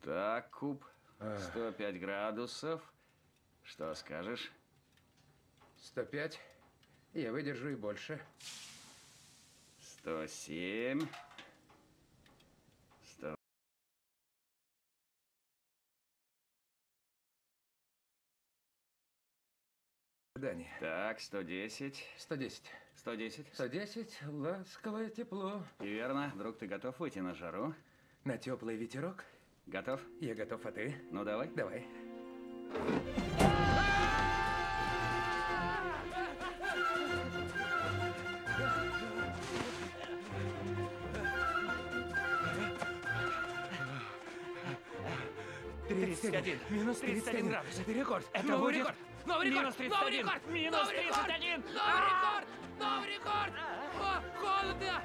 Так, куб. 105 градусов. Что скажешь? 105. Я выдержу и больше. 107. 100. Дани. Так, 110. 110. 110. 110. Ласковое тепло. И верно. Друг, ты готов выйти на жару? На теплый ветерок? Готов? Я готов, а ты? Ну, давай. Давай. Минус 31 градус. Это рекорд. Это новый будет рекорд. Новый рекорд. минус 31. Новый рекорд. Минус Новый рекорд. 31. Новый рекорд. Новый рекорд. О, холодно.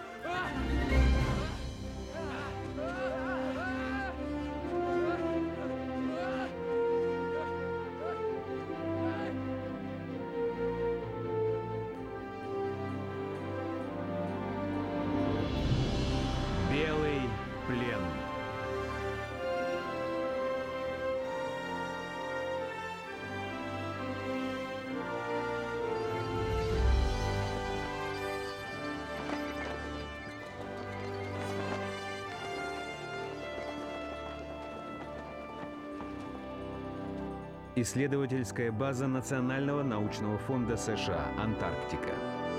Белый плен. Исследовательская база Национального научного фонда США «Антарктика».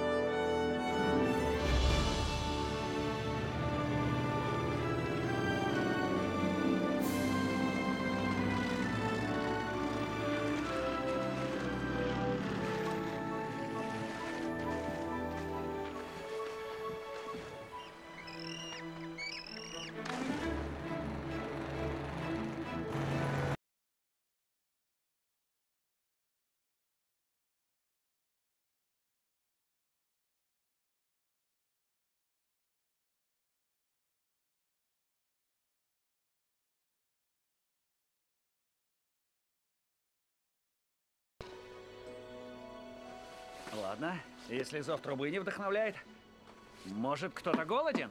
Ладно, если зов трубы не вдохновляет, может, кто-то голоден?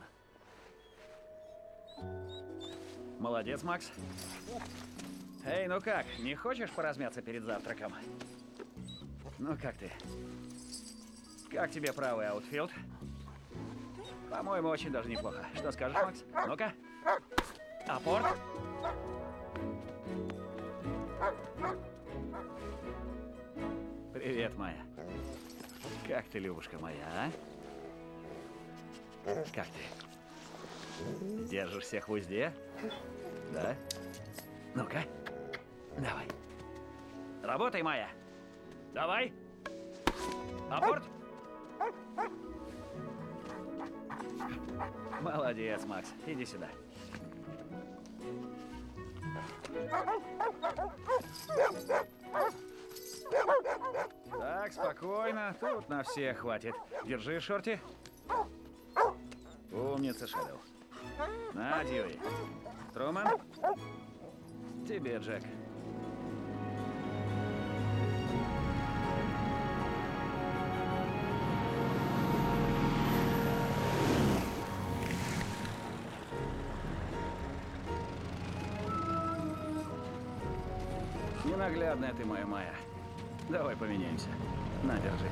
Молодец, Макс. Эй, ну как, не хочешь поразмяться перед завтраком? Ну как ты? Как тебе правый аутфилд? По-моему, очень даже неплохо. Что скажешь, Макс? Ну-ка. Апорт? Привет, Майя. Как ты, Любушка моя, а? Как ты? Держишь всех в узде? Да? Ну-ка. Давай. Работай, Майя. Давай. Апорт. Молодец, Макс. Иди сюда. Так, спокойно. Тут на всех хватит. Держи, Шорти. Умница, Шэдоу. На, Дьюи. Труман. Тебе, Джек. Ненаглядная ты моя, Майя. Давай поменяемся. На, держи.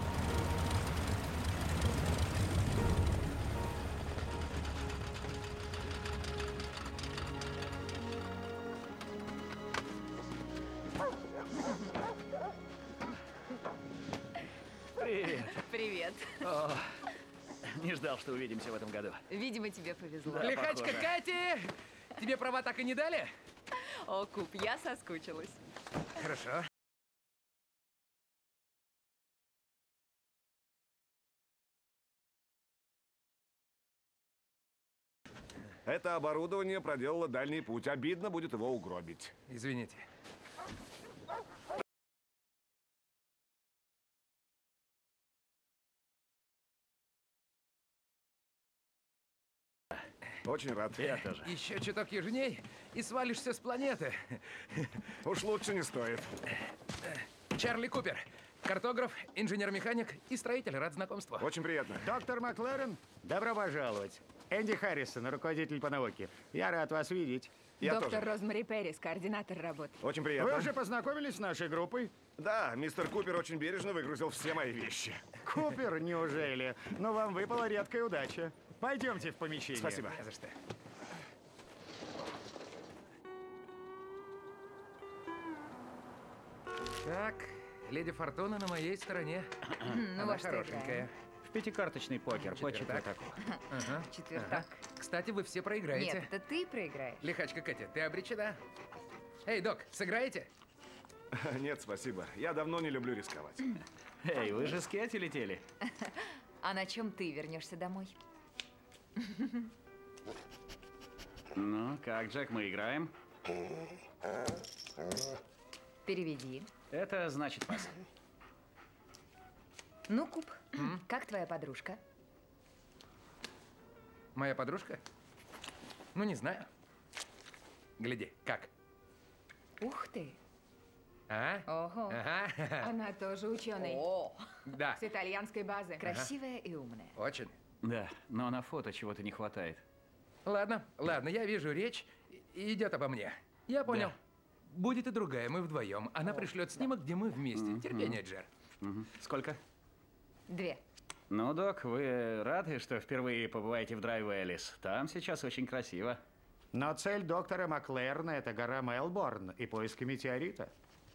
Привет. Привет. О, не ждал, что увидимся в этом году. Видимо, тебе повезло. Да. Лихачка похоже. Кати! Тебе права так и не дали? О, Куб, я соскучилась. Хорошо. Это оборудование проделало дальний путь. Обидно будет его угробить. Извините. Очень рад. Я тоже. Еще чуток южней и свалишься с планеты. Уж лучше не стоит. Чарли Купер. Картограф, инженер-механик и строитель. Рад знакомству. Очень приятно. Доктор Макларен, добро пожаловать. Энди Харрисон, руководитель по науке. Я рад вас видеть. Я Доктор тоже. Розмари Перрис, координатор работы. Очень Вы приятно. уже познакомились с нашей группой? Да, мистер Купер очень бережно выгрузил все мои вещи. Купер, неужели? Но вам выпала редкая удача. Пойдемте в помещение. Спасибо. Не за что. Так, леди Фортуна на моей стороне. Ну, Она во что хорошенькая. играем? В пятикарточный покер по Четвертак. четвертаку. Ага. Четвертак. Кстати, вы все проиграете. Нет, это ты проиграешь. Лихачка Кэти, ты обречена. Эй, док, сыграете? Нет, спасибо. Я давно не люблю рисковать. Эй, вы же с Кэти летели? А на чем ты вернешься домой? Ну, как, Джек, мы играем? Переведи. Это значит пас. Ну, Куб, как твоя подружка? Моя подружка? Ну, не знаю. Гляди, как? Ух ты. А? Ого. Ага. Она тоже ученый. О, Да, С итальянской базы. красивая и умная. очень. Да, но на фото чего-то не хватает. Ладно, ладно, я вижу, речь идет обо мне. Я понял. Да. Будет и другая, мы вдвоем. Она пришлет снимок, где мы вместе. Терпение, Джер. Сколько? 2. Ну, док, вы рады, что впервые побываете в Драйв-Элис? Там сейчас очень красиво. Но цель доктора Маклэрна – это гора Мелборн и поиски метеорита.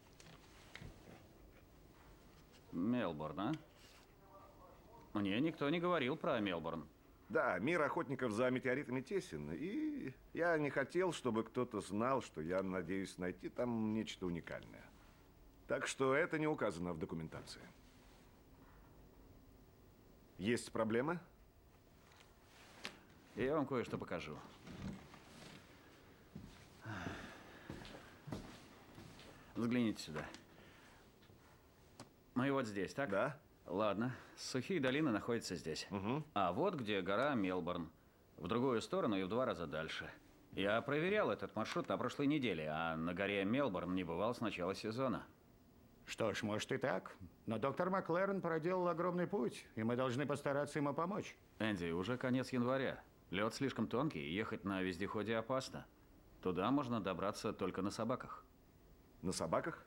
Мелбурн, а? Мне никто не говорил про Мелбурн. Да, мир охотников за метеоритами тесен, и я не хотел, чтобы кто-то знал, что я надеюсь найти там нечто уникальное. Так что это не указано в документации. Есть проблема? Я вам кое-что покажу. Взгляните сюда. Мы вот здесь, так? Да. Ладно. Сухие долины находятся здесь. А вот где гора Мелбурн. В другую сторону и в 2 раза дальше. Я проверял этот маршрут на прошлой неделе, а на горе Мелбурн не бывал с начала сезона. Что ж, может и так. Но доктор Маклэрн проделал огромный путь, и мы должны постараться ему помочь. Энди, уже конец января. Лед слишком тонкий, и ехать на вездеходе опасно. Туда можно добраться только на собаках. На собаках?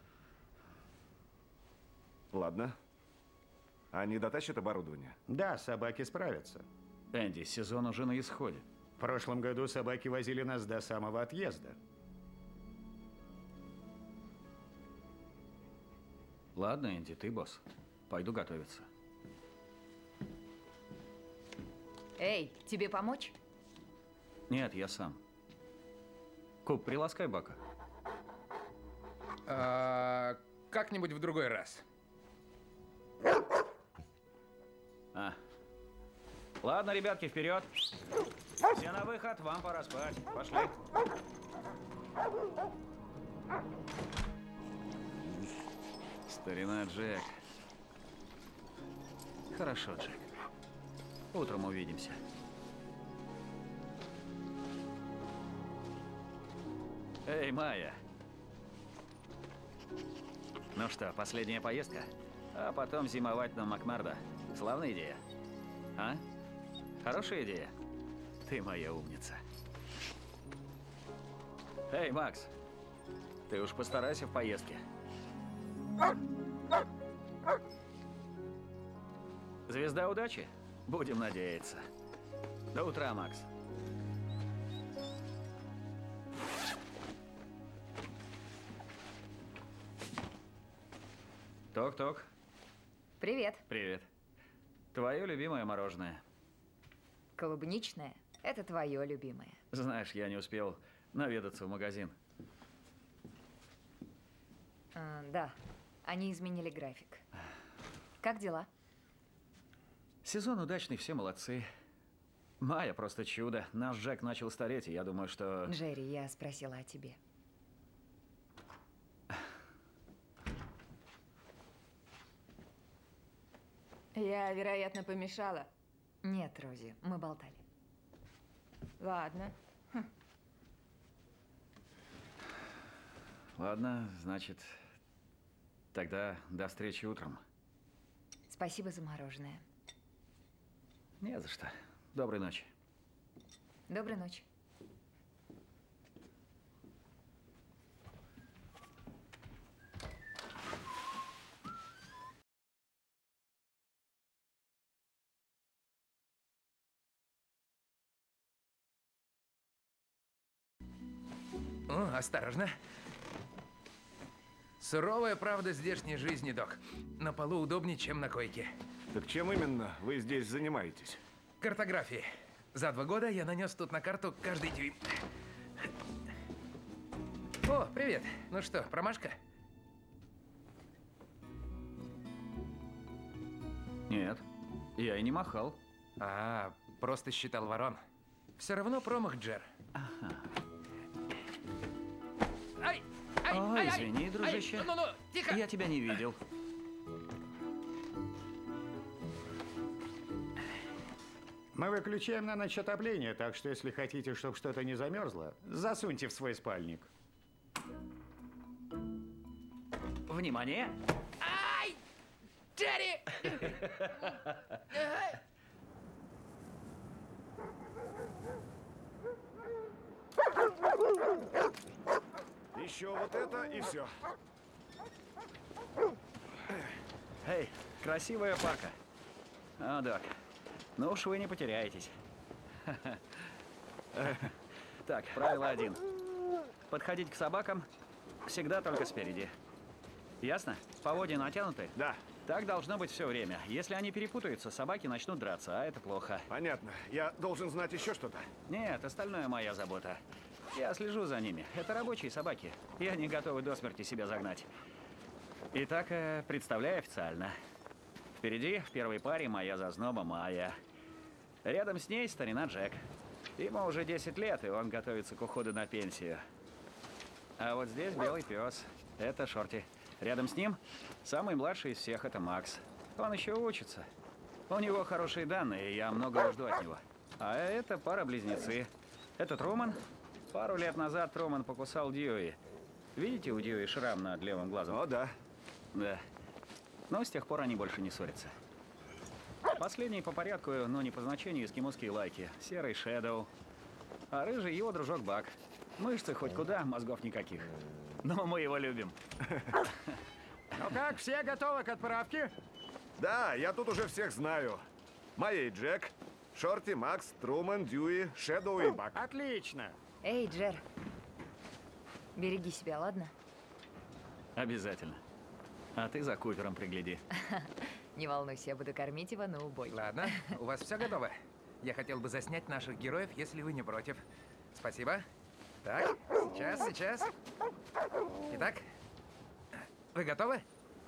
Ладно. Они дотащат оборудование? Да, собаки справятся. Энди, сезон уже на исходе. В прошлом году собаки возили нас до самого отъезда. Ладно, Энди, ты босс. Пойду готовиться. Эй, тебе помочь? Нет, я сам. Куб, приласкай Бака. Как-нибудь в другой раз. Ладно, ребятки, вперед. Все на выход, вам пора спать. Пошли. Старина Джек. Хорошо, Джек. Утром увидимся. Эй, Майя. Ну что, последняя поездка? А потом зимовать на Макмердо. Славная идея. А? Хорошая идея? Ты моя умница. Эй, Макс. Ты уж постарайся в поездке. Звезда удачи? Будем надеяться. До утра, Макс. Ток-ток. Привет. Привет. Твое любимое мороженое. Клубничное. Это твое любимое. Знаешь, я не успел наведаться в магазин. Да, они изменили график. Как дела? Сезон удачный, все молодцы. Майя просто чудо. Наш Джек начал стареть, и я думаю, что... Джерри, я спросила о тебе. Я, вероятно, помешала. Нет, Рози, мы болтали. Ладно. Ладно, значит, тогда до встречи утром. Спасибо за мороженое. Не за что. Доброй ночи. Доброй ночи. О, осторожно. Суровая правда здешней жизни, док. На полу удобнее, чем на койке. Так чем именно вы здесь занимаетесь? Картографии. За 2 года я нанес тут на карту каждый дюйм. О, привет. Ну что, промашка? Нет, я и не махал. А, просто считал ворон. Все равно промах, Джер. Ай! Ай! Ой, ай, ай, извини, ай, дружище. Ну, тихо! Я тебя не видел. Мы выключаем на ночь отопление, так что если хотите, чтобы что-то не замерзло, засуньте в свой спальник. Внимание! Ай! Джерри! Еще вот это и все. Эй, красивая пака. О, док. Ну уж вы не потеряетесь. Так, правило 1. Подходить к собакам всегда только спереди. Ясно? Поводья натянуты? Да, Так должно быть все время. Если они перепутаются, собаки начнут драться, а это плохо. понятно. Я должен знать еще что-то. Нет, остальное моя забота. Я слежу за ними. Это рабочие собаки. И они готовы до смерти себя загнать. Итак, представляю официально. Впереди, в первой паре, моя зазноба Майя. Рядом с ней старина Джек. Ему уже 10 лет, и он готовится к уходу на пенсию. А вот здесь белый пес. Это Шорти. Рядом с ним самый младший из всех — это Макс. Он еще учится. У него хорошие данные, и я многого жду от него. А это пара-близнецы. Это Труман. Пару лет назад Труман покусал Дьюи. Видите, у Дьюи шрам над левым глазом? О, да. Да. Но с тех пор они больше не ссорятся. Последний по порядку, но не по значению, эскимосские лайки. Серый Шэдоу. А рыжий его дружок Бак. Мышцы хоть куда, мозгов никаких. Но мы его любим. Ну как, все готовы к отправке? Да, я тут уже всех знаю. Майя и Джек, Шорти, Макс, Труман, Дьюи, Шэдоу и Бак. Отлично. Эй, Джер. Береги себя, ладно? Обязательно. А ты за Купером пригляди. Не волнуйся, я буду кормить его на убой. Ладно, у вас все готово? Я хотел бы заснять наших героев, если вы не против. Спасибо. Так, сейчас. Итак, вы готовы?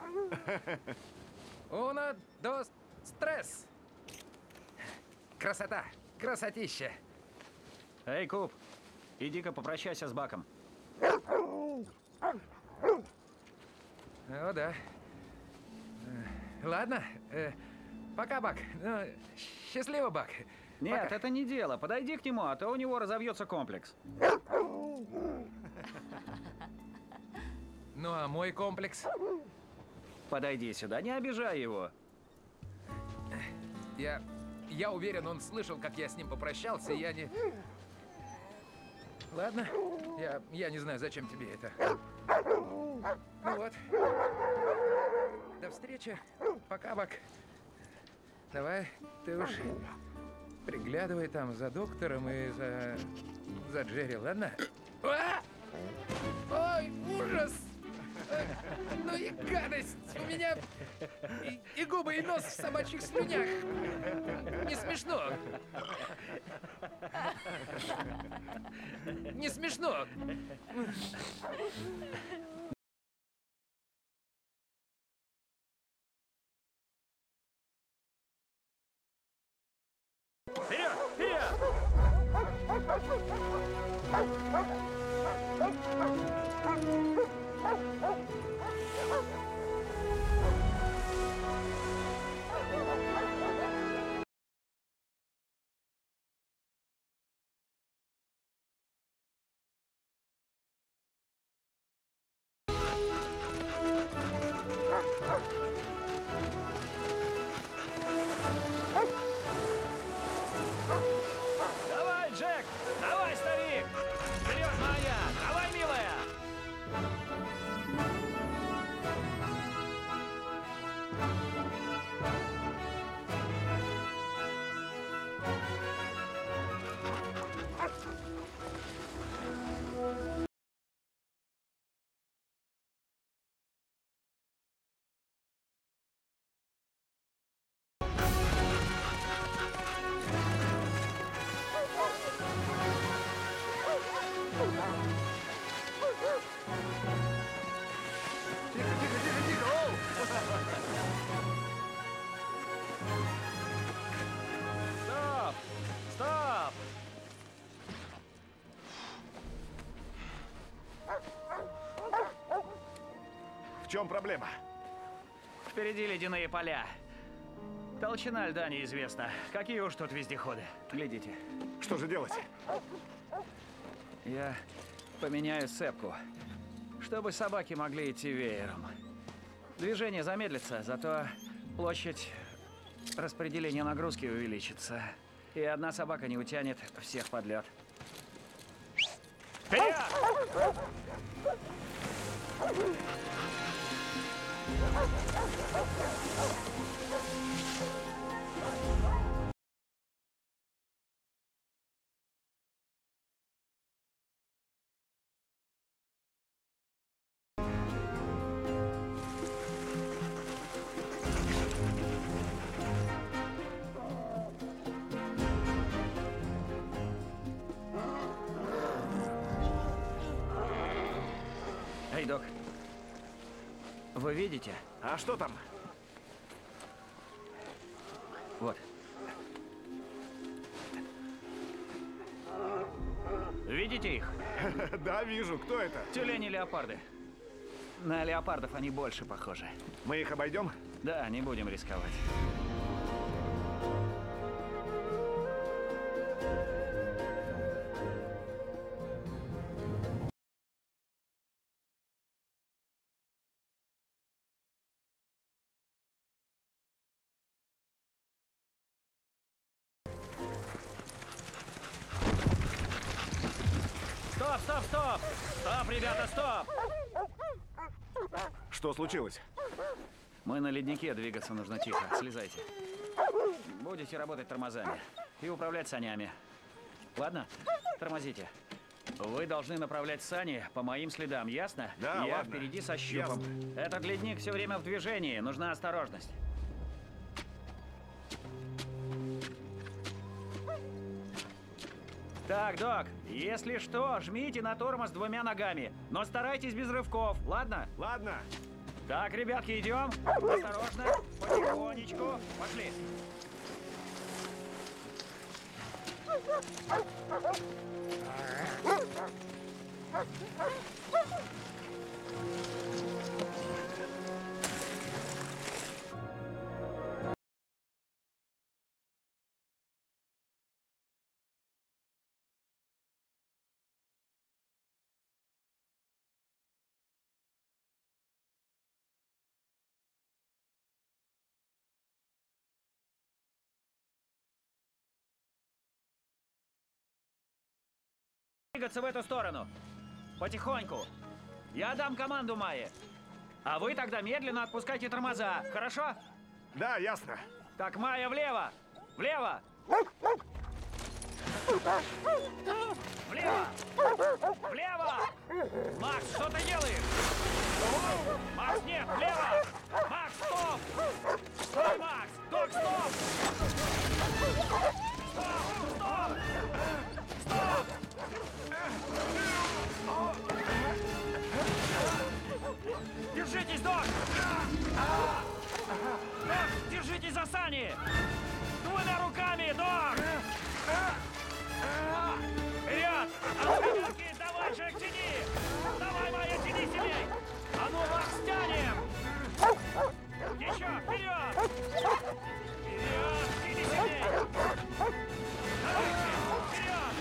Uno, dos, tres. Красота, красотища. Эй, Куп, иди-ка попрощайся с Баком. О, да. Ладно, пока, Бак. Ну, счастливо, Бак. Нет, Пока. это не дело. Подойди к нему, а то у него разовьется комплекс. Ну, а мой комплекс? Подойди сюда, не обижай его. Я уверен, он слышал, как я с ним попрощался, и я не... Ладно, я не знаю, зачем тебе это. Ну вот. До встречи. Пока, Бак. Давай, ты уж приглядывай там за доктором и за Джерри, ладно? А! Ой, ужас! Ну и гадость! У меня и губы, и нос в собачьих слюнях. Не смешно. Не смешно. Вперед! Вперед! Давай, Джек! чем проблема? Впереди ледяные поля. Толщина льда неизвестна. Какие уж тут вездеходы. Глядите. Что же делать? Я поменяю цепку, чтобы собаки могли идти веером. Движение замедлится, зато площадь распределения нагрузки увеличится. И одна собака не утянет всех под лед. Вперед! Эй, док. Вы видите? А что там? Вот. Видите их? Да, вижу. Кто это? Тюлени-леопарды. На леопардов они больше похожи. Мы их обойдем? Да, не будем рисковать. Стоп, стоп, стоп! Стоп, ребята, стоп! Что случилось? Мы на леднике, двигаться нужно тихо. Слезайте. Будете работать тормозами и управлять санями. Ладно? Тормозите. Вы должны направлять сани по моим следам, ясно? Да, Я ладно. впереди со щупом. Ясно. Этот ледник все время в движении, нужна осторожность. Так, док, если что, жмите на тормоз двумя ногами, но старайтесь без рывков, ладно? Ладно. Так, ребятки, идем. Осторожно, потихонечку. Пошли. Двигаться в эту сторону. Потихоньку. Я дам команду Майе. А вы тогда медленно отпускайте тормоза. Хорошо? Да, ясно. Так, Майя, влево. Влево. Влево. Влево. Макс, что ты делаешь? Макс, нет, влево. Макс, стоп. Стой, Макс. Док, стоп. Стоп, стоп. Стоп. Держитесь, док! Док, держитесь за сани! Двумя руками, док! Вперед! А ну, ребятки, давай, Джек, тяни! Давай, Майя, тяни сильней! А ну, Макс, тянем! Еще, вперед! Вперед, тяни сильней! Давайте, вперед!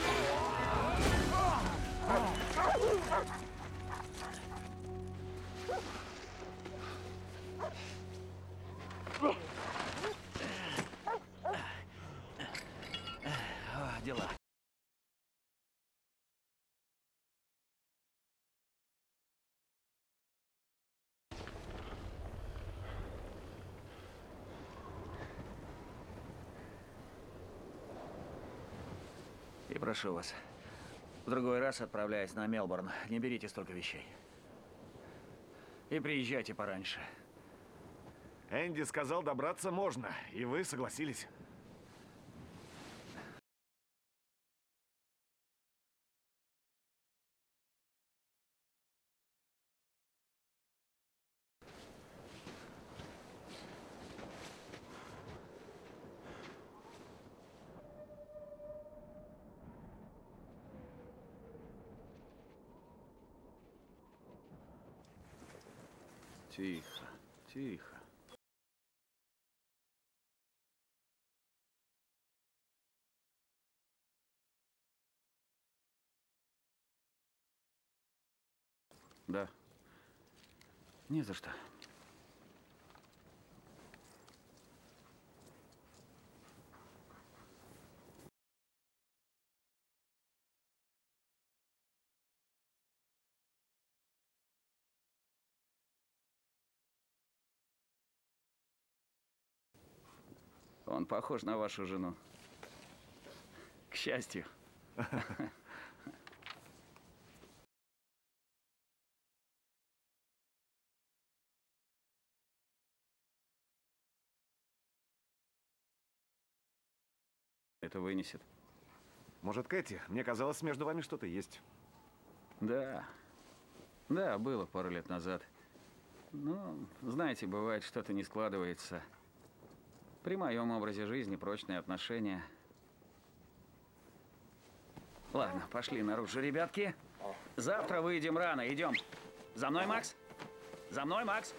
Дела. И прошу вас, в другой раз, отправляясь на Мелбурн, не берите столько вещей. И приезжайте пораньше. Энди сказал, добраться можно, и вы согласились. Тихо, тихо. Да. Не за что. Он похож на вашу жену. К счастью. Это вынесет. Может, Кэти? Мне казалось, между вами что-то есть. Да. Да, было пару лет назад. Ну, знаете, бывает, что-то не складывается. При моем образе жизни прочные отношения. Ладно, пошли наружу, ребятки. Завтра выйдем рано, идем. За мной, Макс? За мной, Макс?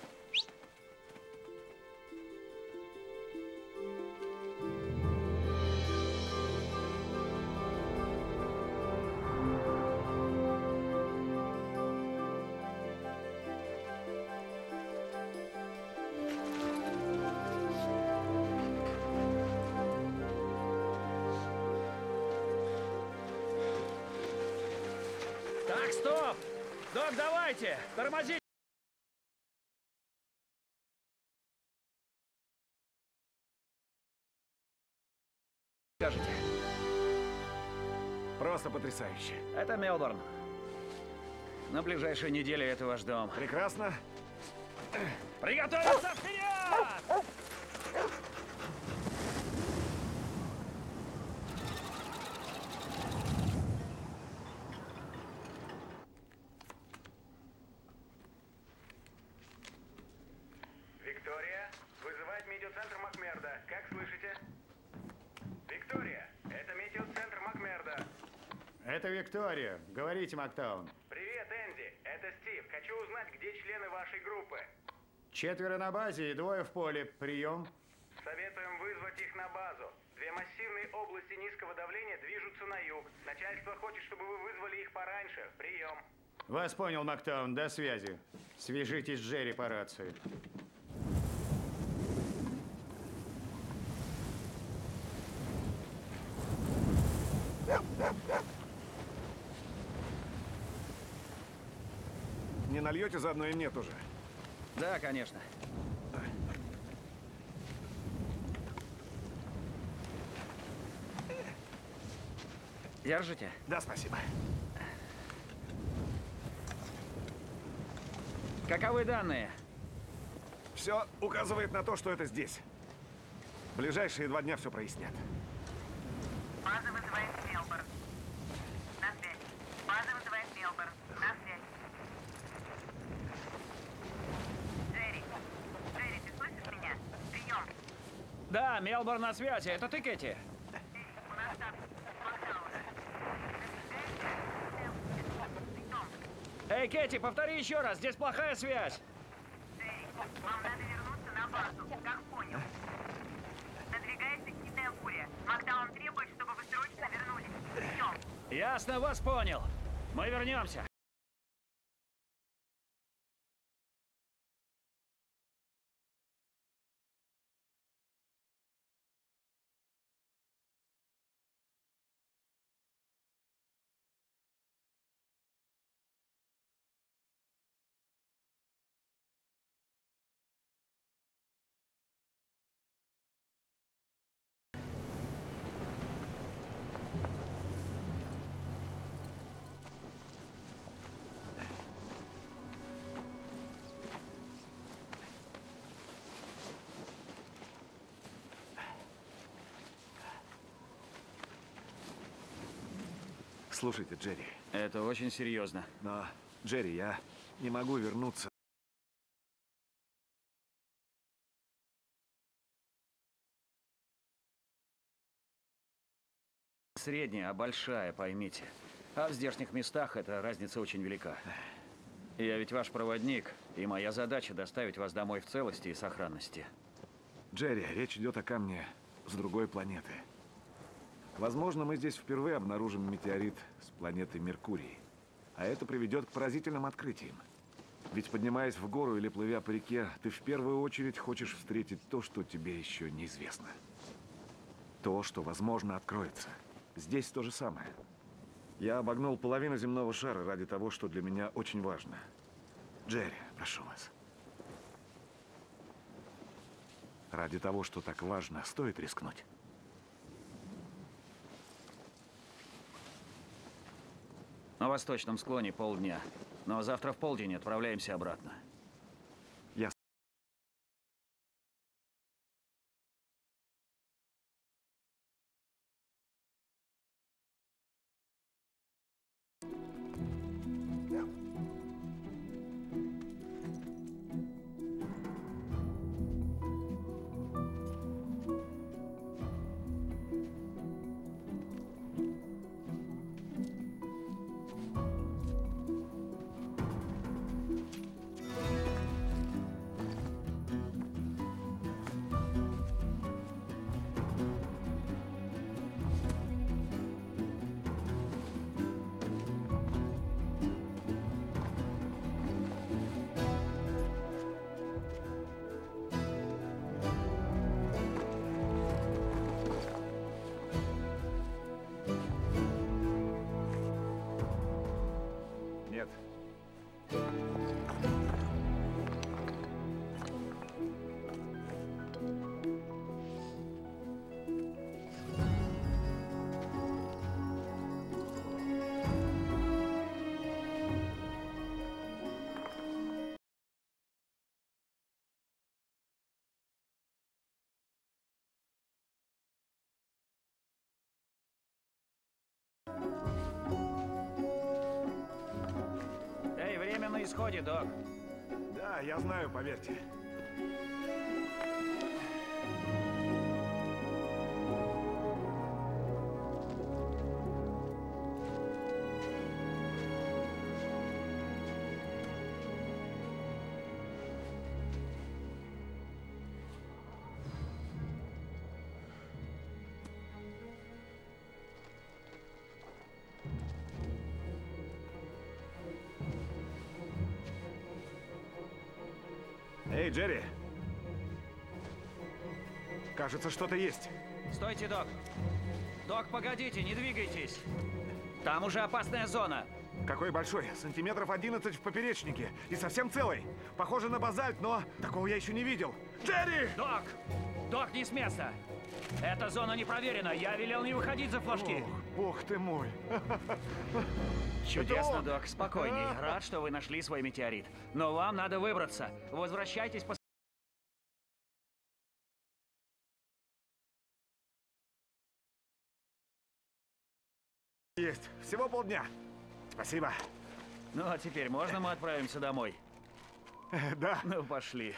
Так, стоп! Док, давайте! Тормозите! Скажите. Просто потрясающе. Это Мелбурн. На ближайшей неделе это ваш дом. Прекрасно. Приготовиться вперед! Виктория, вызывает метеоцентр Макмерда. Как слышите? Виктория, это метеоцентр Макмерда. Это Виктория. Говорите, Мактаун. Привет, Энди. Это Стив. Хочу узнать, где члены вашей группы. 4 на базе и 2 в поле. Прием. Советуем вызвать их на базу. 2 массивные области низкого давления движутся на юг. Начальство хочет, чтобы вы вызвали их пораньше. Прием. Вас понял, Мактаун. До связи. Свяжитесь с Джерри по рации. Не нальете заодно и мне тоже? Да, конечно. Держите? Да, спасибо. Каковы данные? Все указывает на то, что это здесь. Ближайшие 2 дня все прояснят. База вызывает Мелбурн. На связь. База вызывает Мелбурн. На связь. Джерри. Джерри, ты слышишь меня? Прием. Да, Мелбурн на связи. Это ты, Кэти? У нас там Макдаун. Эй, Кэти, повтори еще раз. Здесь плохая связь. Джерри, вам надо вернуться на базу. Как понял? Надвигается сильная буря. Макдаун требует, чтобы вы срочно вернулись. Прием. Ясно, вас понял. Мы вернемся. Слушайте, Джерри. Это очень серьезно. Но, Джерри, я не могу вернуться. Средняя, а большая, поймите. А в здешних местах эта разница очень велика. Я ведь ваш проводник, и моя задача доставить вас домой в целости и сохранности. Джерри, речь идет о камне с другой планеты. Возможно, мы здесь впервые обнаружим метеорит с планеты Меркурий. А это приведет к поразительным открытиям. Ведь поднимаясь в гору или плывя по реке, ты в первую очередь хочешь встретить то, что тебе еще неизвестно. То, что, возможно, откроется. Здесь то же самое. Я обогнул половину земного шара ради того, что для меня очень важно. Джерри, прошу вас. Ради того, что так важно, стоит рискнуть. На восточном склоне полдня. Но завтра в полдень отправляемся обратно. Нет. Эй, время на исходе, док. Да, я знаю, поверьте. Эй, Джерри! Кажется, что-то есть. Стойте, док. Док, погодите, не двигайтесь. Там уже опасная зона. Какой большой? Сантиметров 11 в поперечнике. И совсем целый. Похоже на базальт, но такого я еще не видел. Джерри! Док! Док, не с места! Эта зона не проверена. Я велел не выходить за флажки. Ох, бог ты мой. Чудесно, он? док. Спокойней. Рад, что вы нашли свой метеорит. Но вам надо выбраться. Возвращайтесь по... Есть. Всего полдня. Спасибо. Ну, а теперь можно мы отправимся домой? Да. Ну, пошли.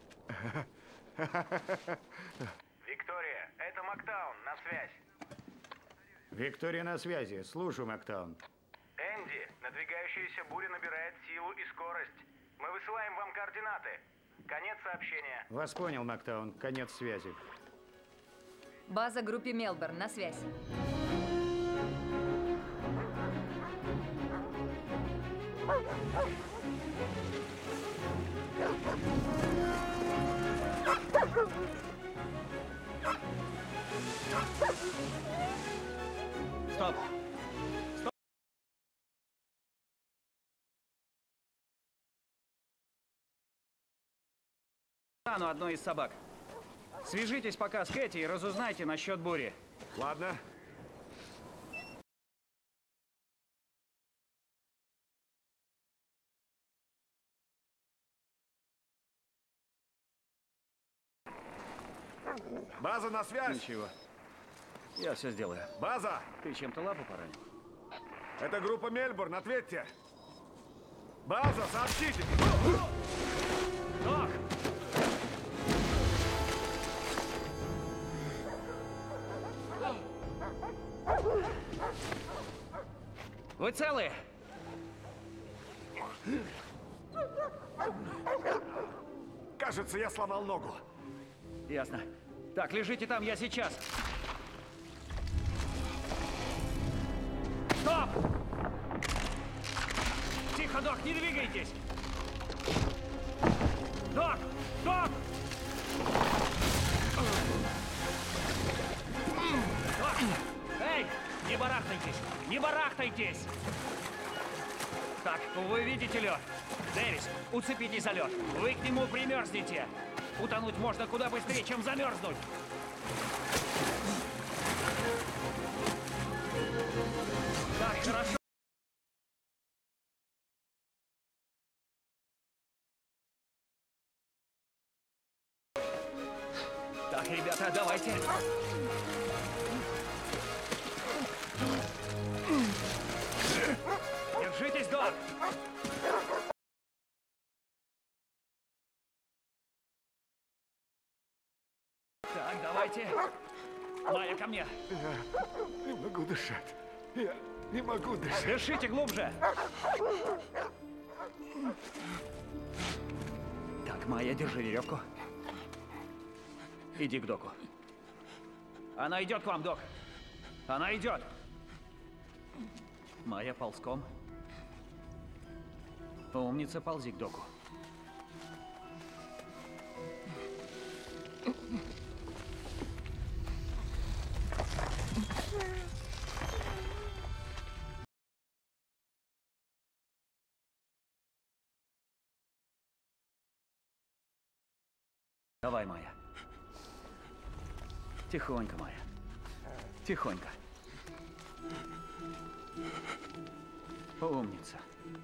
Виктория, это Мактаун, на связь. Виктория на связи. Слушаю, Мактаун. Энди, надвигающаяся буря набирает силу и скорость. Мы высылаем вам координаты. Конец сообщения. Вас понял, Мактаун. Конец связи. База группе Мелборн, на связь. Стоп! Стану одной из собак. Свяжитесь пока с Кэти и разузнайте насчет бури. Ладно. База на связь! Ничего. Я все сделаю. База! Ты чем-то лапу поранил? Это группа Мельбурн, ответьте! База, сообщите! Док! Вы целы? Кажется, я сломал ногу. Ясно. Так, лежите там, я сейчас. Стоп! Тихо, док, не двигайтесь! Док! Док! Док! Эй! Не барахтайтесь! Не барахтайтесь! Так, вы видите лед? Дэвис, уцепитесь за лед. Вы к нему примерзнете. Утонуть можно куда быстрее, чем замерзнуть. Так, хорошо. Так, ребята, давайте. Держитесь, док! Так, давайте. Майя, ко мне. Я не могу дышать. Я не могу дышать. Дышите глубже. Так, Майя, держи веревку. Иди к доку. Она идет к вам, док. Она идет. Майя, ползком. Умница, ползи к доку. Давай, Майя. Тихонько, Майя. Тихонько. Умница.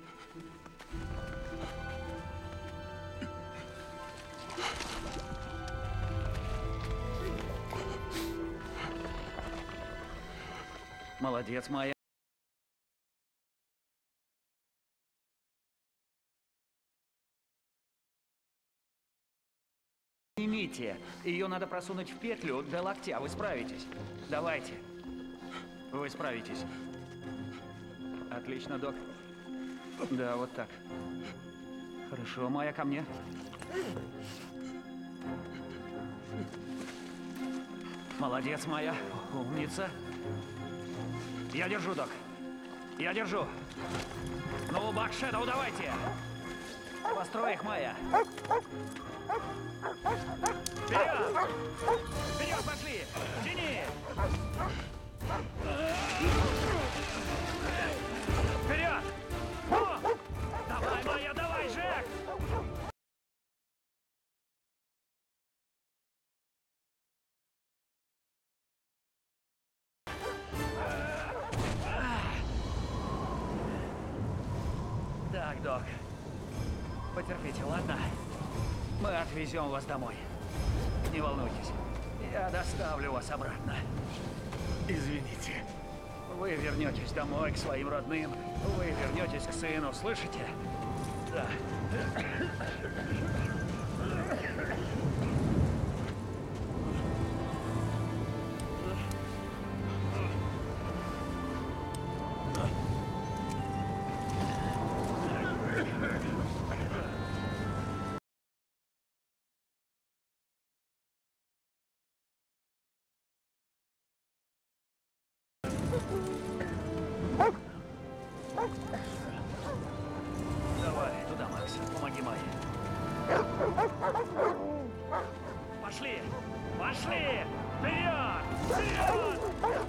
Молодец, Майя. Снимите. Ее надо просунуть в петлю до локтя. Вы справитесь. Давайте. Вы справитесь. Отлично, док. Да, вот так. Хорошо, Майя, ко мне. Молодец, Майя. Умница. Я держу, док. Я держу. Ну, Бакшэдоу, давайте. Построй их, Майя. Вперед! Вперед, пошли! Тяни! Вперед! Ну! Давай, Майя, давай, Жек! Так, док. Потерпите, ладно? Мы отвезем вас домой. Не волнуйтесь. Я доставлю вас обратно. Извините. Вы вернетесь домой к своим родным. Вы вернетесь к сыну, слышите? Да. Давай, туда, Макс. Помоги Майе. Пошли! Пошли! Вперед! Вперед!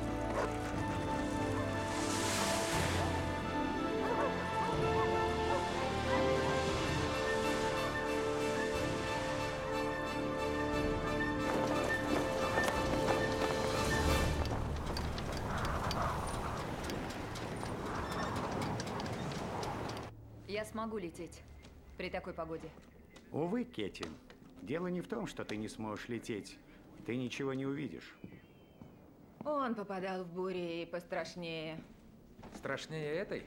Я смогу лететь при такой погоде. Увы, Кэти, дело не в том, что ты не сможешь лететь. Ты ничего не увидишь. Он попадал в бури и пострашнее. Страшнее этой?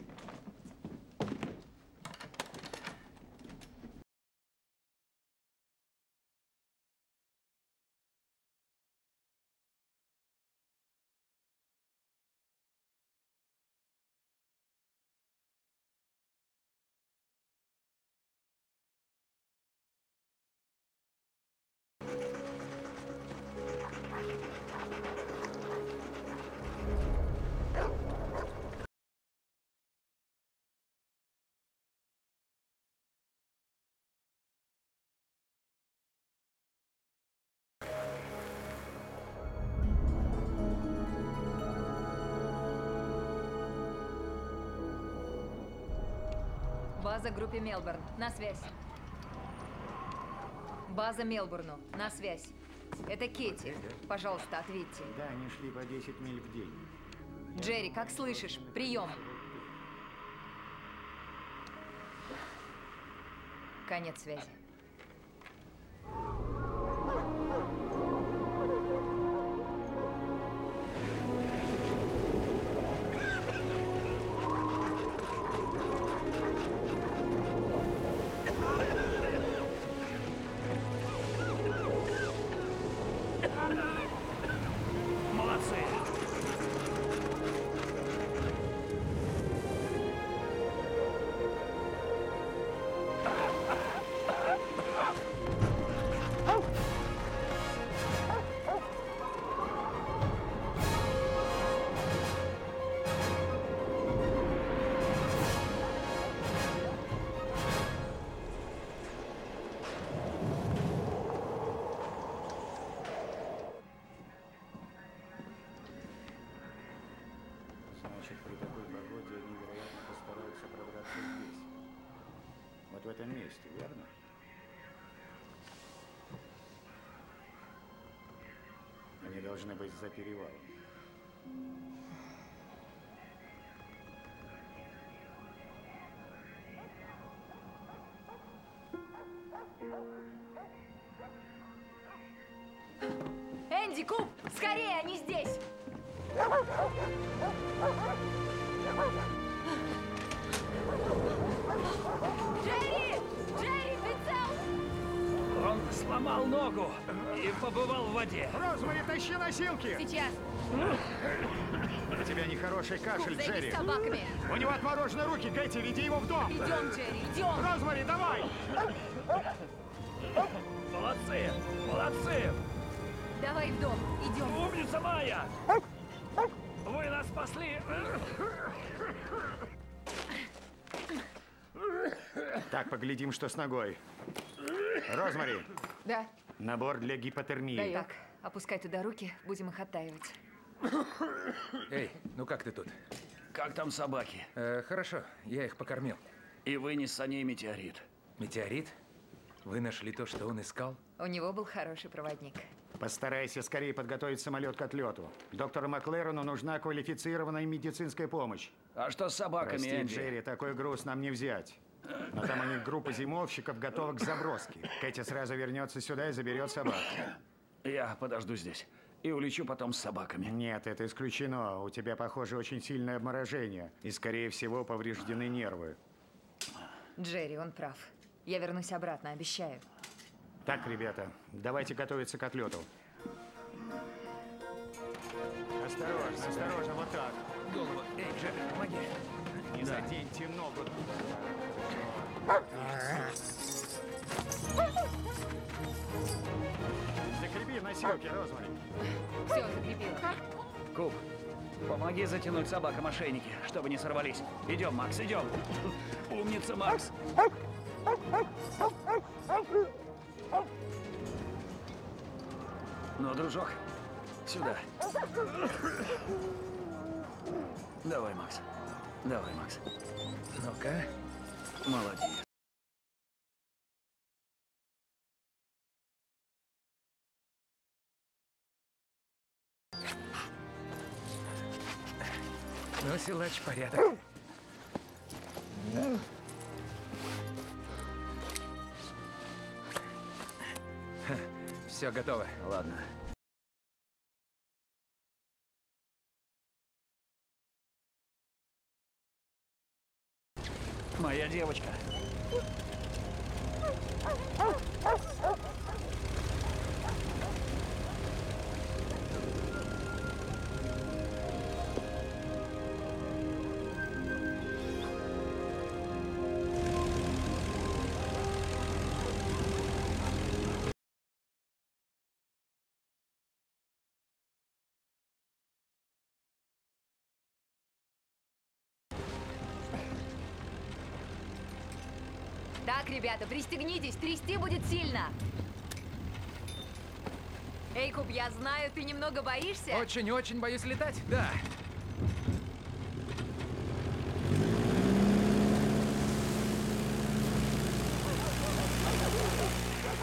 База группе Мелбурн. На связь. База Мелбурну. На связь. Это Кэти. Пожалуйста, ответьте. Да, они шли по 10 миль в день. Джерри, как слышишь? Прием. Конец связи. Молодцы! Значит, при такой погоде они, вероятно, постараются пробраться здесь. Вот в этом месте, верно? Они должны быть за перевалом. Энди, Куб! Скорее, они здесь! Джерри! Джерри, ты цел? Он сломал ногу и побывал в воде. Розмари, тащи носилки! Сейчас. У тебя нехороший кашель, Куб, Джерри. займись собаками. У него отморожены руки, Кэти, веди его в дом! Идем, Джерри, идем. Розмари, давай! Молодцы! Молодцы! Давай в дом, идем. Умница Майя! Вы нас спасли! Так, поглядим, что с ногой. Розмари, Да. набор для гипотермии. Так, опускай туда руки, будем их оттаивать. Эй, ну как ты тут? Как там собаки? Хорошо, я их покормил. И вынес с ней метеорит. Метеорит? Вы нашли то, что он искал? У него был хороший проводник. Постарайся скорее подготовить самолет к отлету. Доктору Маклерону нужна квалифицированная медицинская помощь. А что с собаками, Прости, Энди? Джерри, такой груз нам не взять. Но там у них группа зимовщиков готова к заброске. Кэти сразу вернется сюда и заберет собак. Я подожду здесь и улечу потом с собаками. Нет, это исключено. У тебя, похоже, очень сильное обморожение. И, скорее всего, повреждены нервы. Джерри, он прав. Я вернусь обратно, обещаю. Так, ребята, давайте готовиться к отлету. Осторожно, осторожно, вот так. Голову. Эй, Джерри, помоги. Не заденьте ногу. Закреpi носилки, Розмари. Все, закрепила. Куб, помоги затянуть собакам ошейники, чтобы не сорвались. Идем, Макс, идем. Умница, Макс. Ну, дружок, сюда. Давай, Макс. Давай, Макс. Ну-ка. Молодец. Ну, силач, порядок. Все готово. Ладно. Моя девочка. Так, ребята, пристегнитесь, трясти будет сильно. Эй, Куб, я знаю, ты немного боишься. Очень-очень боюсь летать, да.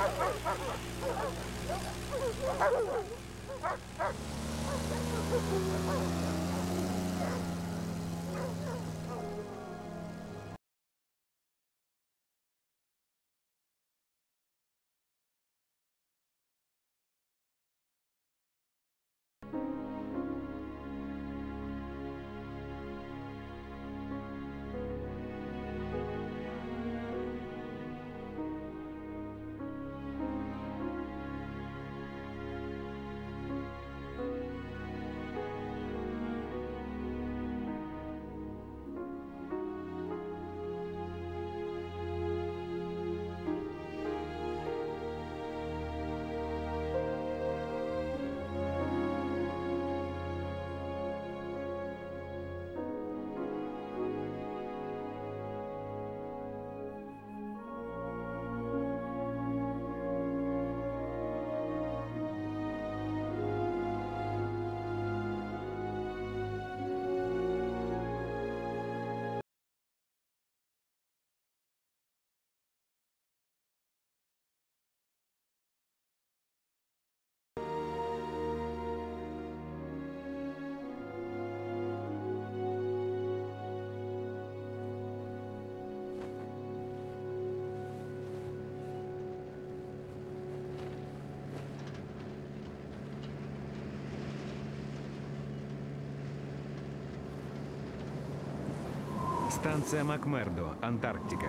Станция Макмердо, Антарктика.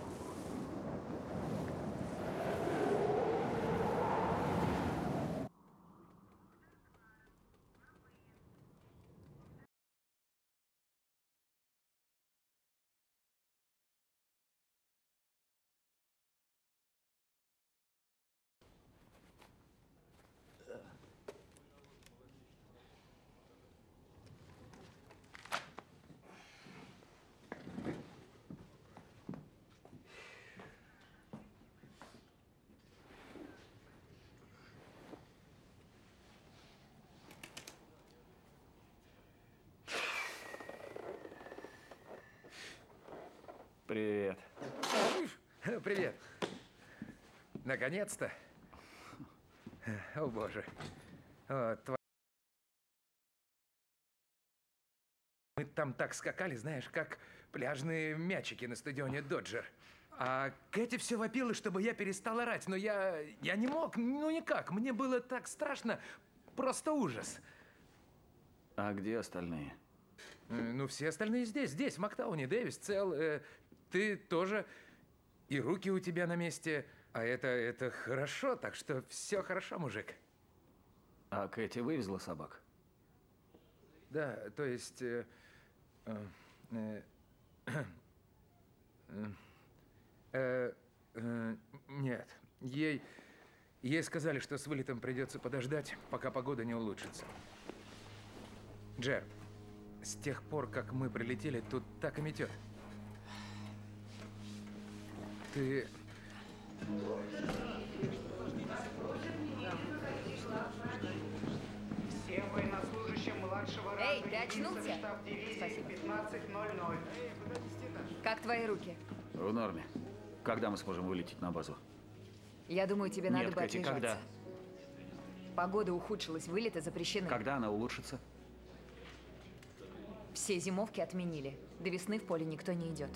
Привет. Привет. Наконец-то. О, боже. Мы там так скакали, знаешь, как пляжные мячики на стадионе «Доджер». А Кэти все вопила, чтобы я перестал орать, но я не мог, ну никак. Мне было так страшно, просто ужас. А где остальные? Ну, все остальные здесь, в Мактауне. Дэвис цел, ты тоже. И руки у тебя на месте. А это хорошо, так что все хорошо, мужик. А Кэти вывезла собак? Да, то есть... нет. Ей сказали, что с вылетом придется подождать, пока погода не улучшится. Джер, с тех пор, как мы прилетели, тут так и метет. Ты... Всем военнослужащим младшего ранга Эй, ты очнулся? штаб дивизии Спасибо. 15:00. Как твои руки? В норме. Когда мы сможем вылететь на базу? Я думаю, тебе надо Нет, бы Кэти, отлежаться. когда? Погода ухудшилась, вылеты запрещены. Когда она улучшится? Все зимовки отменили. До весны в поле никто не идет.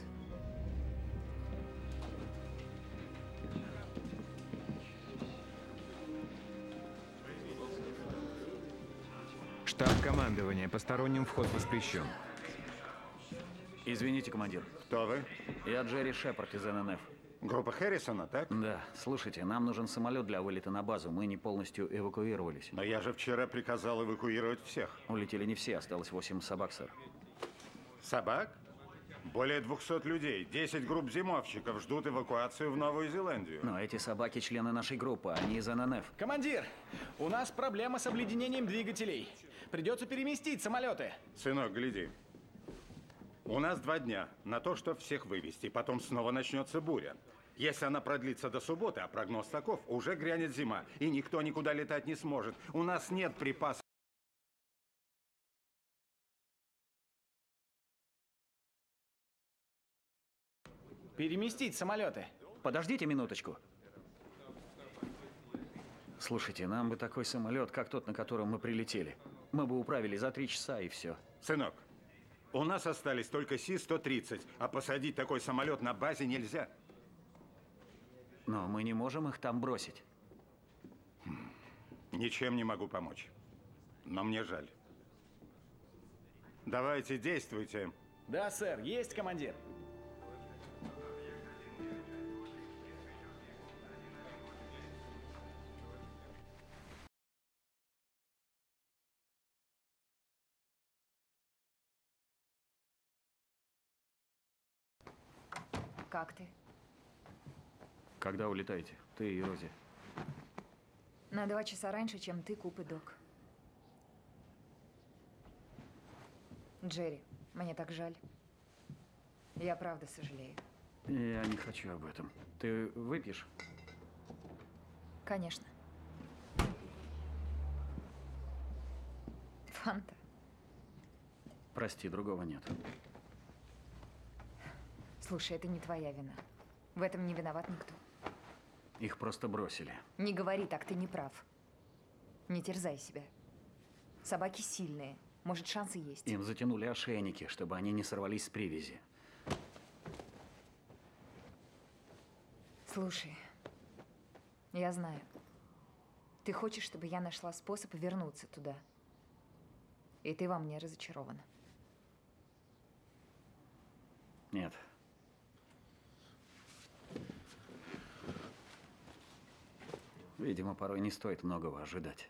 Штаб командования. Посторонним вход воспрещен. Извините, командир. Кто вы? Я Джерри Шепард из ННФ. Группа Хэррисона, так? Да, слушайте, нам нужен самолет для вылета на базу. Мы не полностью эвакуировались. Но я же вчера приказал эвакуировать всех. Улетели не все, осталось 8 собак, сэр. Собак? Более 200 людей, 10 групп зимовщиков ждут эвакуацию в Новую Зеландию. Но эти собаки члены нашей группы, они из ННФ. Командир, у нас проблема с обледенением двигателей. Придется переместить самолеты. Сынок, гляди. У нас 2 дня на то, чтобы всех вывести. Потом снова начнется буря. Если она продлится до субботы, а прогноз таков, уже грянет зима, и никто никуда летать не сможет. У нас нет припасов. Переместить самолеты. Подождите минуточку. Слушайте, нам бы такой самолет, как тот, на котором мы прилетели. Мы бы управили за 3 часа и все. Сынок, у нас остались только Си-130, а посадить такой самолет на базе нельзя. Но мы не можем их там бросить. Ничем не могу помочь. Но мне жаль. Давайте, действуйте. Да, сэр, есть, командир. Как ты? Когда улетаете? Ты и Рози. На 2 часа раньше, чем ты, Куп и Док. Джерри, мне так жаль. Я правда сожалею. Я не хочу об этом. Ты выпьешь? Конечно. Фанта. Прости, другого нет. Слушай, это не твоя вина. В этом не виноват никто. Их просто бросили. Не говори так, ты не прав. Не терзай себя. Собаки сильные. Может, шансы есть. Им затянули ошейники, чтобы они не сорвались с привязи. Слушай, я знаю. Ты хочешь, чтобы я нашла способ вернуться туда. И ты во мне разочарована. Нет. Видимо, порой не стоит многого ожидать.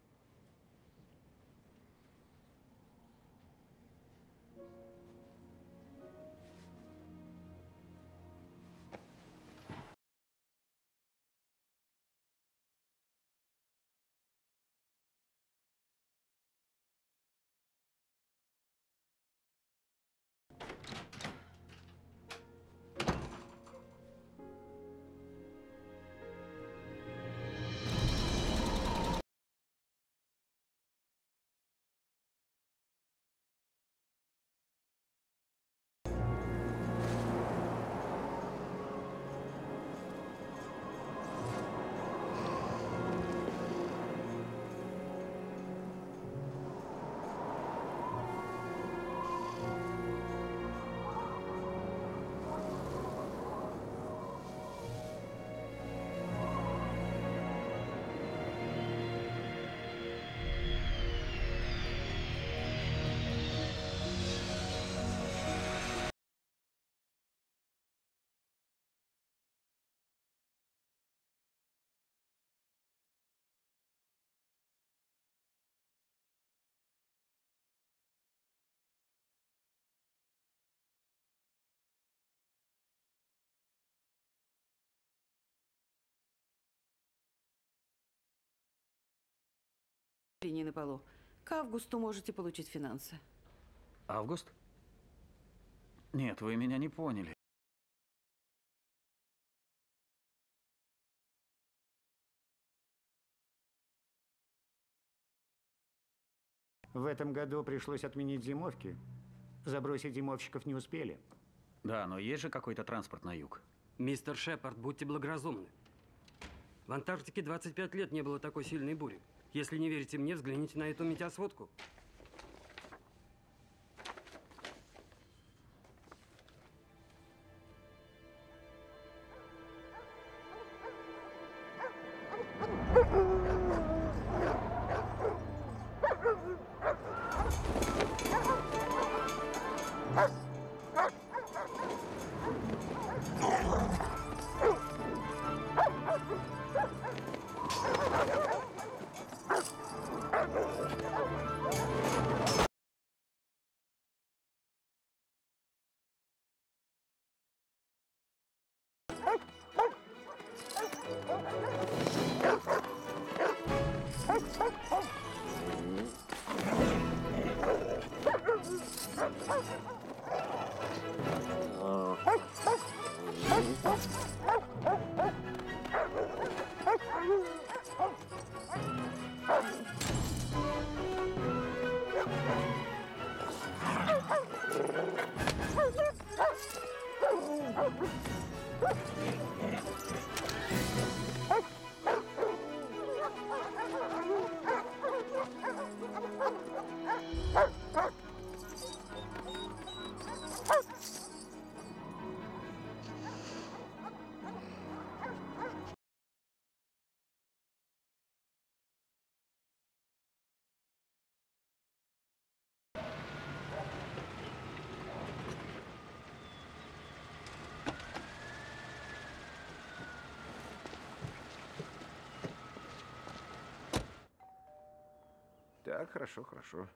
Не на полу. К августу можете получить финансы. Август? Нет, вы меня не поняли. В этом году пришлось отменить зимовки. Забросить зимовщиков не успели. Да, но есть же какой-то транспорт на юг. Мистер Шепард, будьте благоразумны. В Антарктике 25 лет не было такой сильной бури. Если не верите мне, взгляните на эту метеосводку. Так, хорошо, хорошо.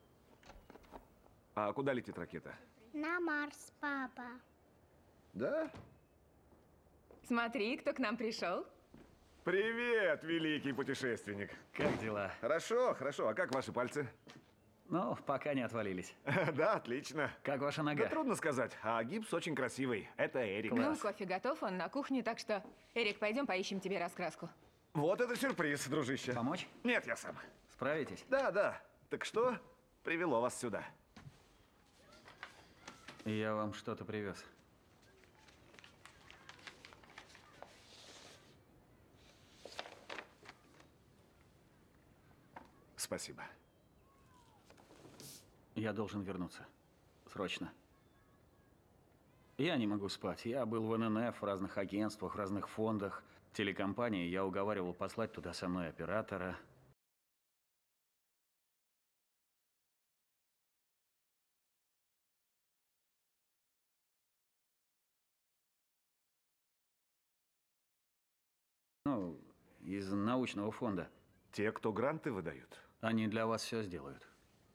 А куда летит ракета? На Марс, папа. Да? Смотри, кто к нам пришел. Привет, великий путешественник. Как дела? Хорошо, хорошо. А как ваши пальцы? Ну, пока не отвалились. Да, отлично. Как ваша нога? Да трудно сказать. А гипс очень красивый. Это Эрик. Ну, кофе готов, он на кухне, так что... Эрик, пойдем поищем тебе раскраску. Вот это сюрприз, дружище. Помочь? Нет, я сам. Справитесь? Да, да. Так что привело вас сюда? Я вам что-то привез. Спасибо. Я должен вернуться. Срочно. Я не могу спать. Я был в ННФ, в разных агентствах, в разных фондах, телекомпании. Я уговаривал послать туда со мной оператора. Ну, из научного фонда. Те, кто гранты выдают? Они для вас все сделают.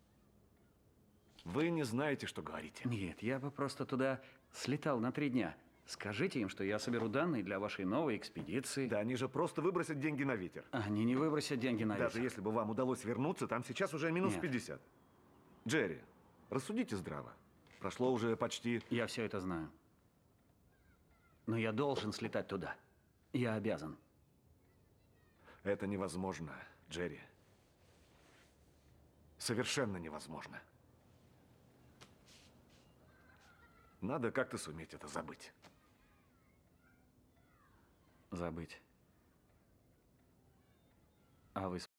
Вы не знаете, что говорите. Нет, я бы просто туда слетал на 3 дня. Скажите им, что я соберу данные для вашей новой экспедиции. Да они же просто выбросят деньги на ветер. Они не выбросят деньги на ветер. Даже если бы вам удалось вернуться, там сейчас уже минус Нет. 50. Джерри, рассудите здраво. Прошло уже почти... Я все это знаю. Но я должен слетать туда. Я обязан. Это невозможно, Джерри. Совершенно невозможно. Надо как-то суметь это забыть. Забыть. А вы...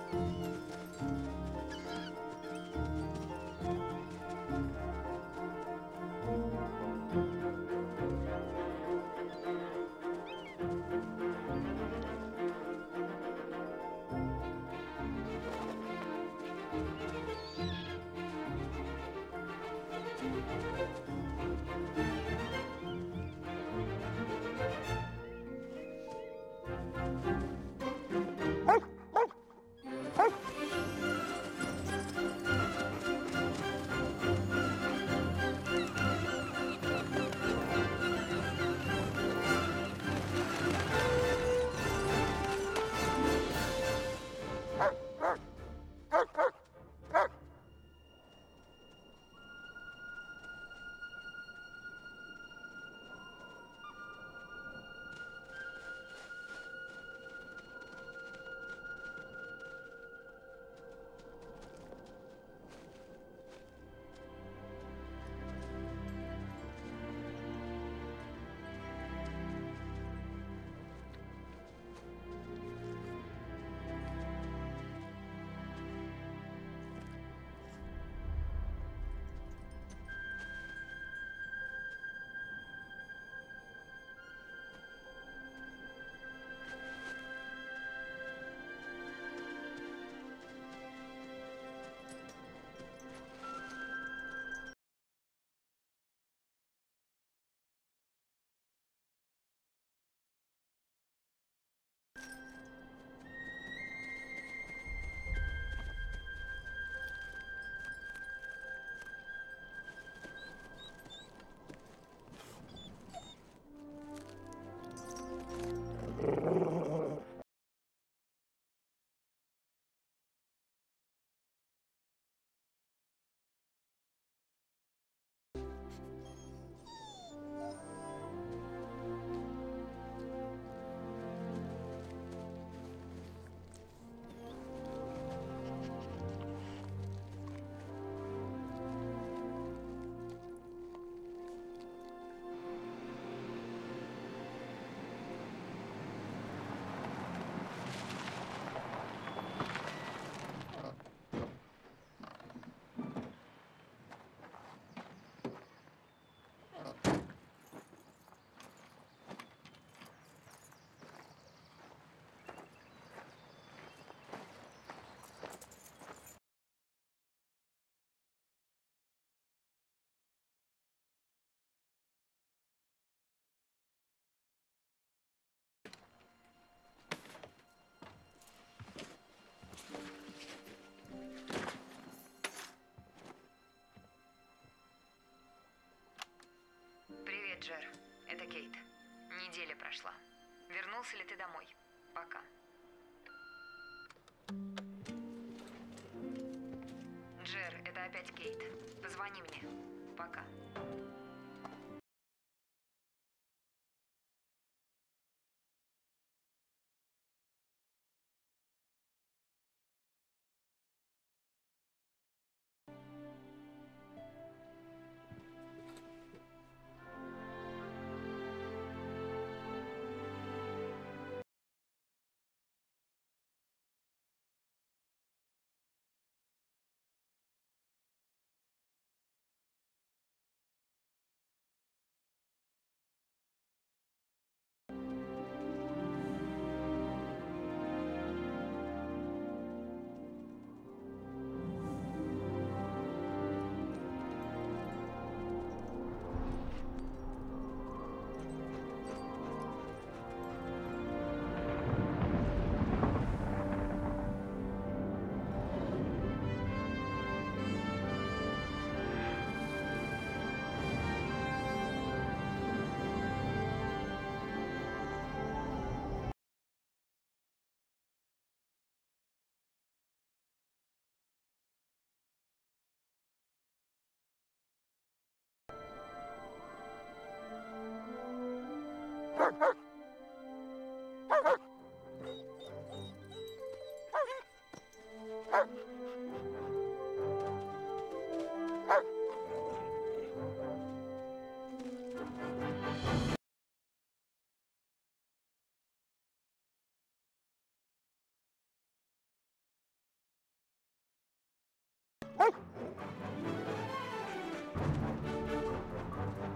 Привет, Джер. Это Кейт. Неделя прошла. Вернулся ли ты домой? Пока. Джер, это опять Кейт. Позвони мне. Пока.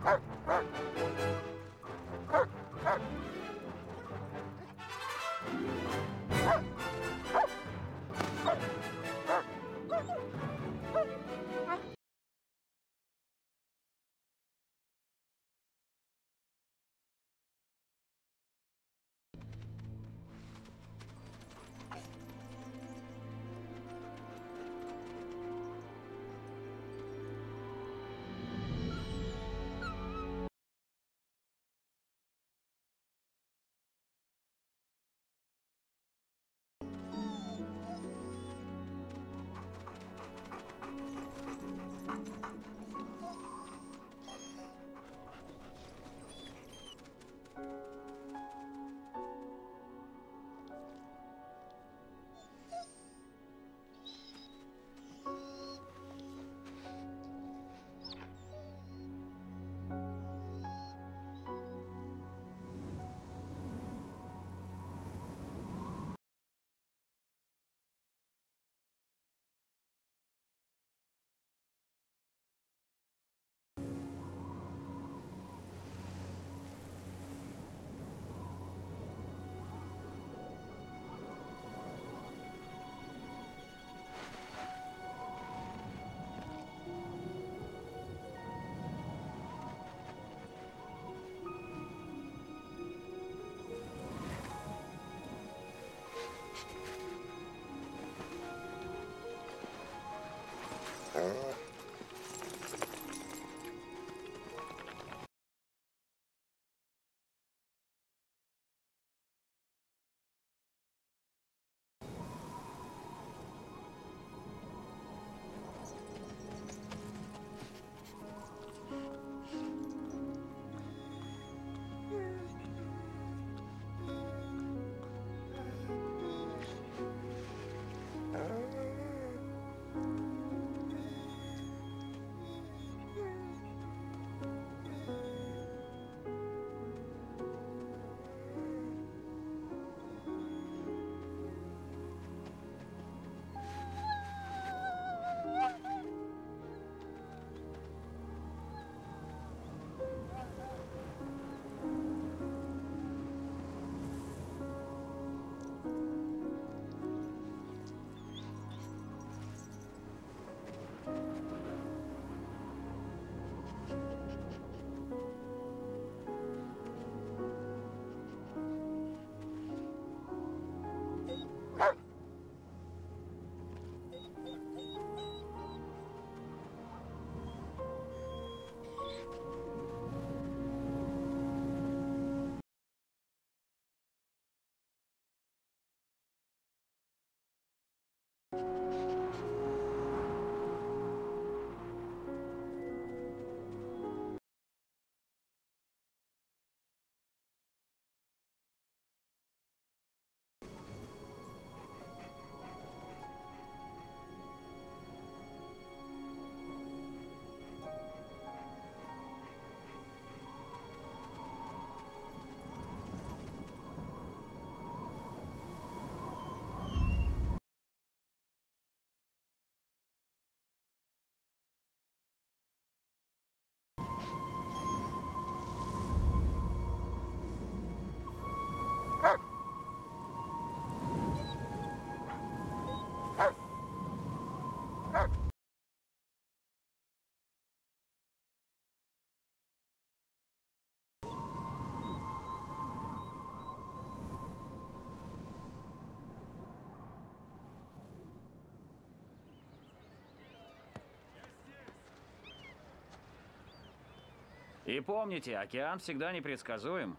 И помните, океан всегда непредсказуем.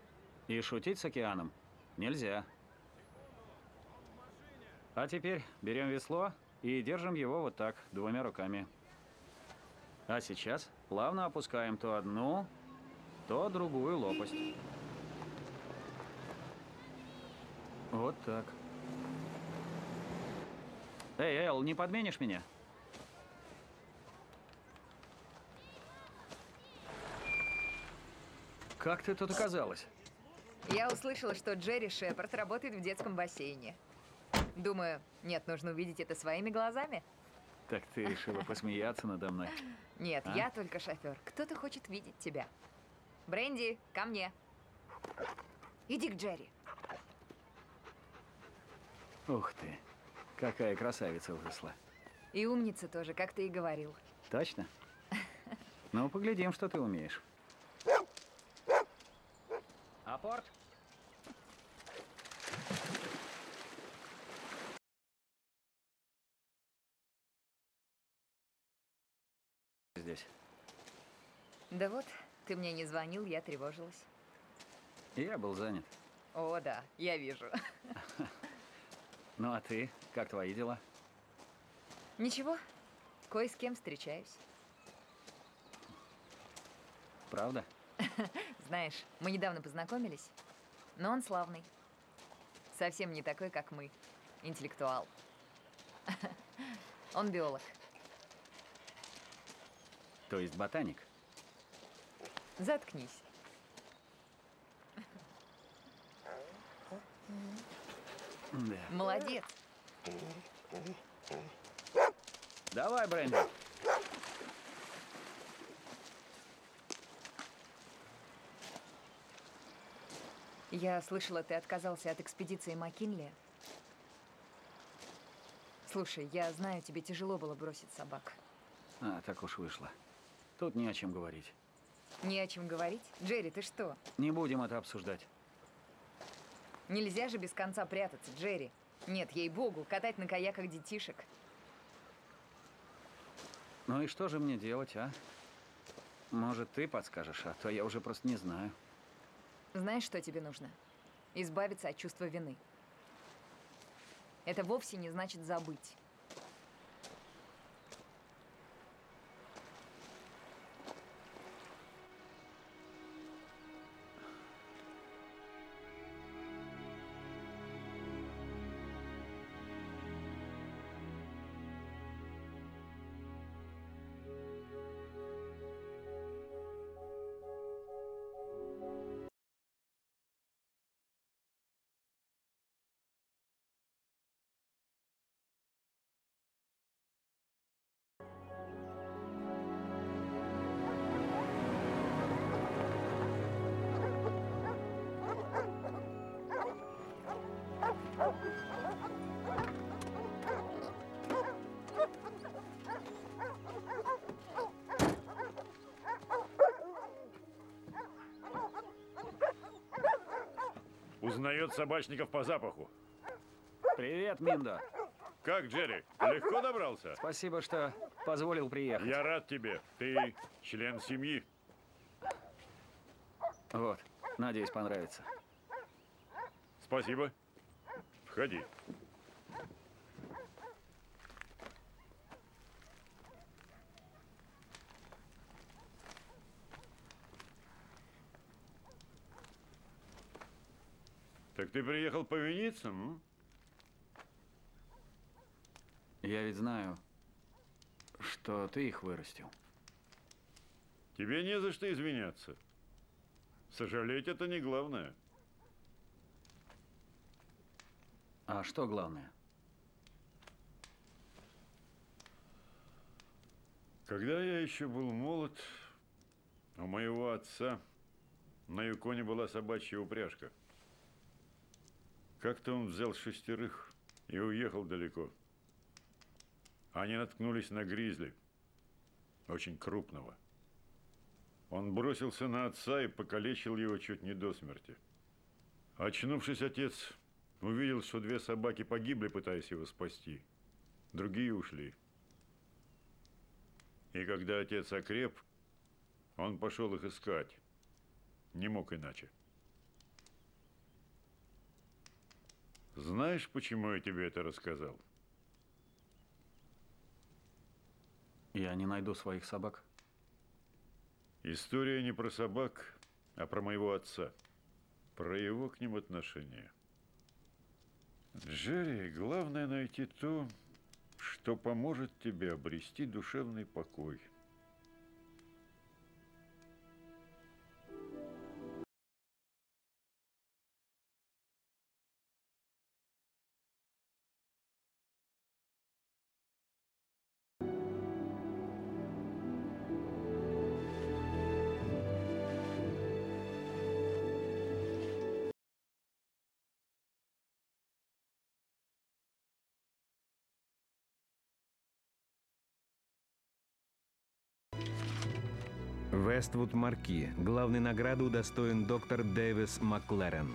И шутить с океаном нельзя. А теперь берем весло и держим его вот так, двумя руками. А сейчас плавно опускаем то одну, то другую лопасть. Вот так. Эй, Эл, не подменишь меня? Как ты тут оказалась? Я услышала, что Джерри Шепард работает в детском бассейне. Думаю, нет, нужно увидеть это своими глазами. Так ты решила посмеяться надо мной? Нет, А? я только шофер. Кто-то хочет видеть тебя. Бренди, ко мне. Иди к Джерри. Ух ты, какая красавица выросла. И умница тоже, как ты и говорил. Точно? Ну, поглядим, что ты умеешь. Апорт? Здесь. Да вот, ты мне не звонил, я тревожилась. Я был занят. О, да, я вижу. Ну, а ты? Как твои дела? Ничего, кое с кем встречаюсь. Правда? Знаешь, мы недавно познакомились, но он славный. Совсем не такой, как мы. Интеллектуал. Он биолог. То есть ботаник? Заткнись. Да. Молодец. Давай, Бренди. Я слышала, ты отказался от экспедиции Маккинли. Слушай, я знаю, тебе тяжело было бросить собак. А, так уж вышло. Тут не о чем говорить. Не о чем говорить? Джерри, ты что? Не будем это обсуждать. Нельзя же без конца прятаться, Джерри. Нет, ей-богу, катать на каяках детишек. Ну и что же мне делать, а? Может, ты подскажешь, а то я уже просто не знаю. Знаешь, что тебе нужно? Избавиться от чувства вины. Это вовсе не значит забыть. Узнает собачников по запаху. Привет, Миндо. Как, Джерри, легко добрался? Спасибо, что позволил приехать. Я рад тебе. Ты член семьи. Вот, надеюсь, понравится. Спасибо. Входи. Так ты приехал повиниться, м? Я ведь знаю, что ты их вырастил. Тебе не за что извиняться. Сожалеть это не главное. А что главное? Когда я еще был молод, у моего отца на Юконе была собачья упряжка. Как-то он взял 6 и уехал далеко. Они наткнулись на гризли, очень крупного. Он бросился на отца и покалечил его чуть не до смерти. Очнувшись, отец увидел, что 2 собаки погибли, пытаясь его спасти. Другие ушли. И когда отец окреп, он пошел их искать. Не мог иначе. Знаешь, почему я тебе это рассказал? Я не найду своих собак. История не про собак, а про моего отца. Про его к ним отношение. Джерри, главное найти то, что поможет тебе обрести душевный покой. Вествуд Марки. Главной награды удостоен доктор Дэвис Маклерен.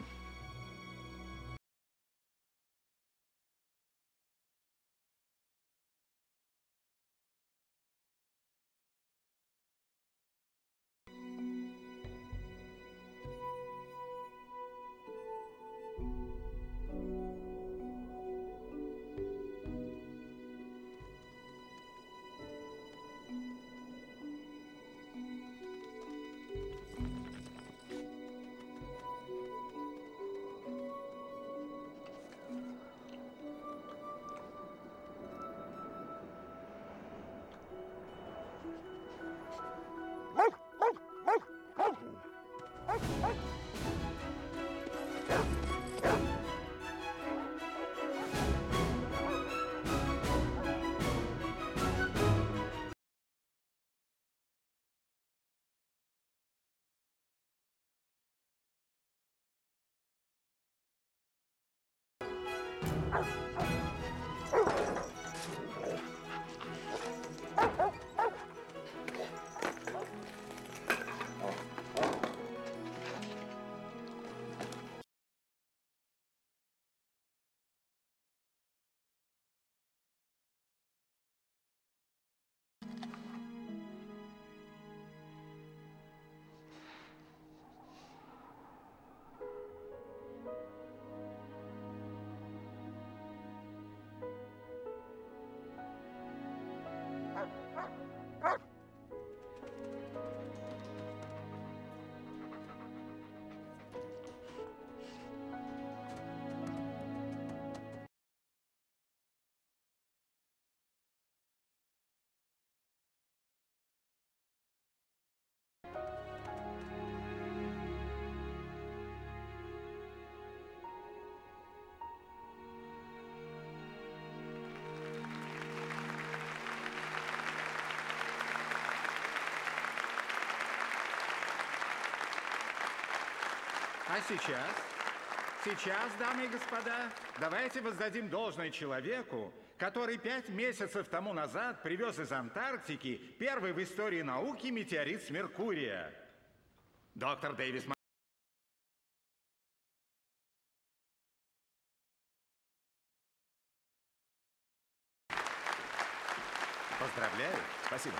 А сейчас, дамы и господа, давайте воздадим должное человеку, который 5 месяцев тому назад привез из Антарктики первый в истории науки метеорит с Меркурия. Доктор Дэвис Маклерен. Поздравляю. Спасибо.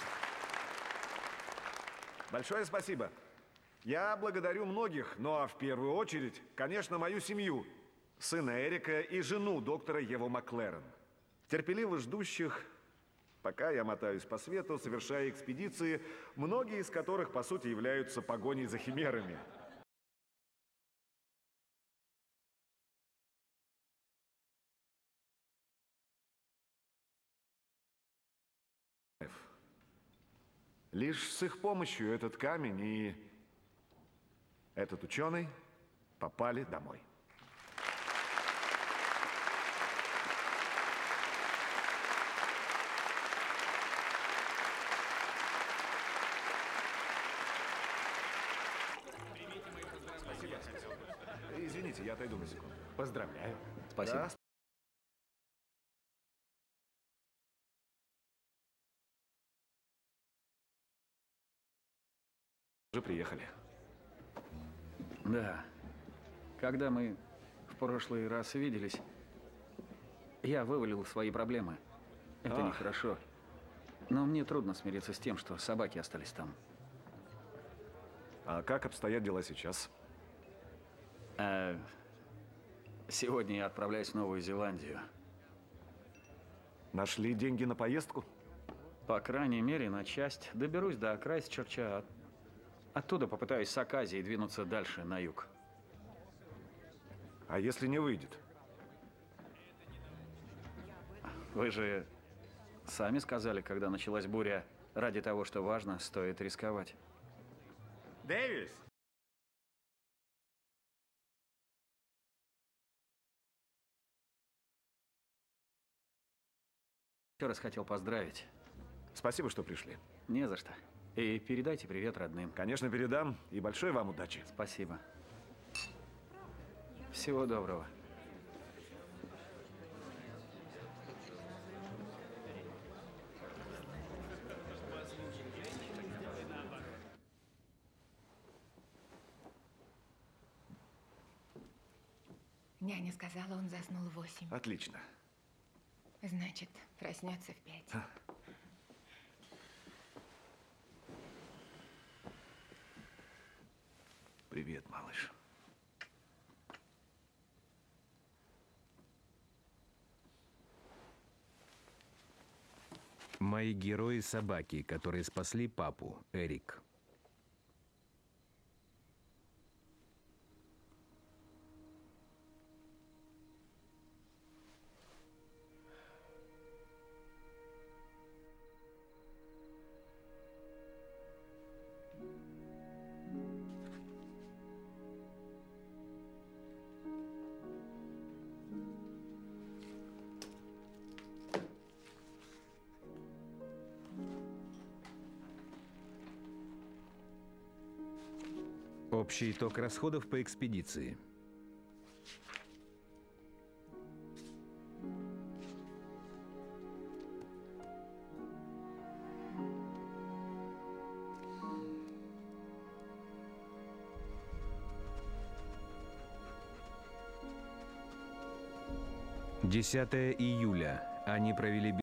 Большое спасибо. Я благодарю многих, но в первую очередь, конечно, мою семью, сына Эрика и жену доктора Еву Маклерен, терпеливо ждущих, пока я мотаюсь по свету, совершая экспедиции, многие из которых, по сути, являются погоней за химерами. Лишь с их помощью этот камень и этот ученый попали домой. Спасибо. Извините, я отойду на секунду. Поздравляю. Спасибо. Да, уже приехали. Да. Когда мы в прошлый раз виделись, я вывалил свои проблемы. Это нехорошо. Но мне трудно смириться с тем, что собаки остались там. А как обстоят дела сейчас? Сегодня я отправляюсь в Новую Зеландию. Нашли деньги на поездку? По крайней мере, на часть. Доберусь до Крайстчерча. Оттуда попытаюсь с Аказией двинуться дальше, на юг. А если не выйдет? Вы же сами сказали, когда началась буря, ради того, что важно, стоит рисковать. Дэвис! Еще раз хотел поздравить. Спасибо, что пришли. Не за что. И передайте привет родным. Конечно, передам. И большой вам удачи. Спасибо. Всего доброго. Няня сказала, он заснул в 8. Отлично. Значит, проснется в 5. Привет, малыш. Мои герои — собаки, которые спасли папу, Эрик. Общий итог расходов по экспедиции. Десятое июля. Они провели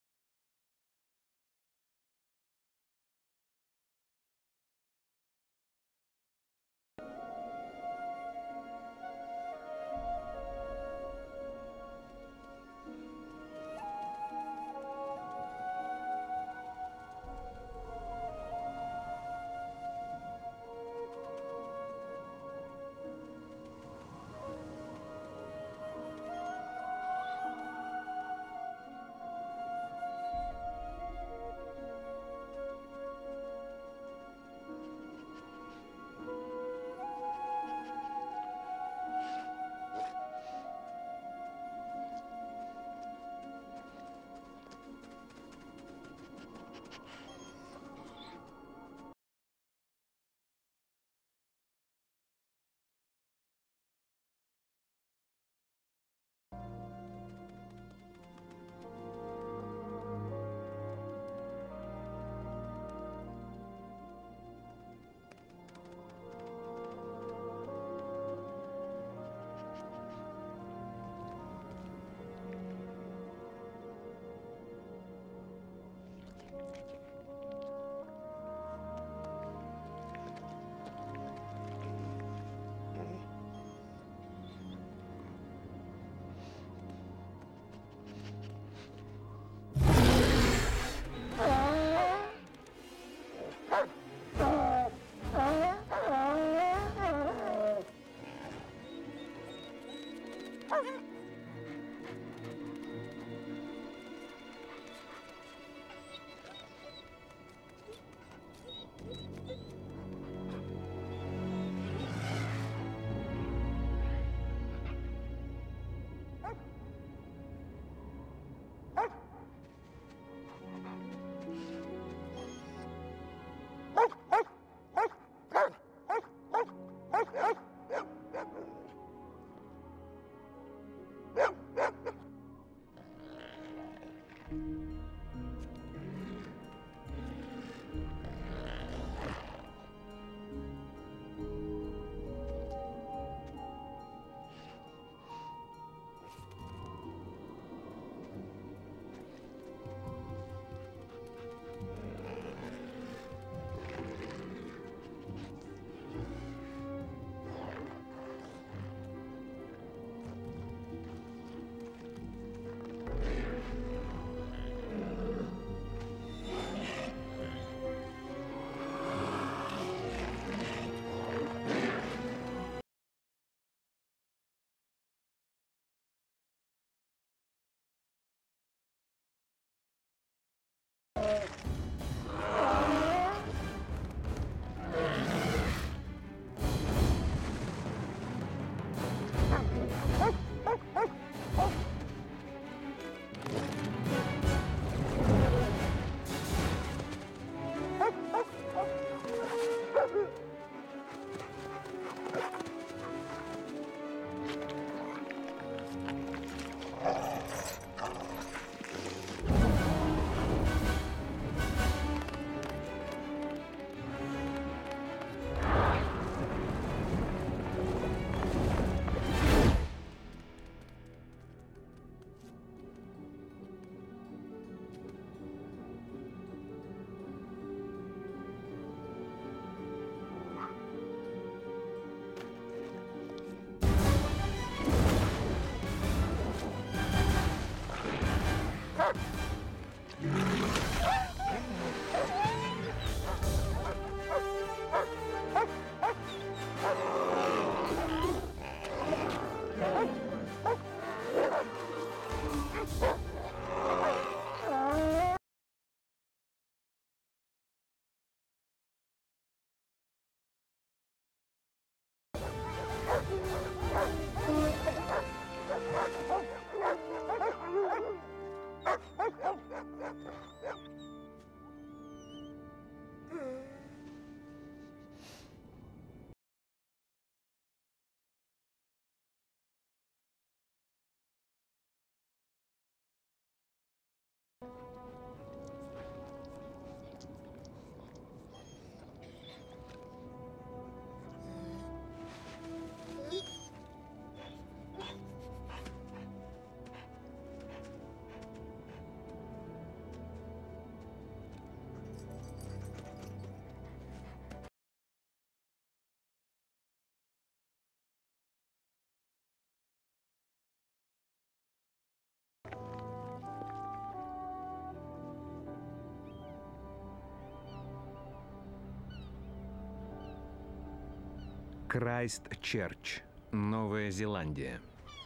Крайстчерч, Новая Зеландия.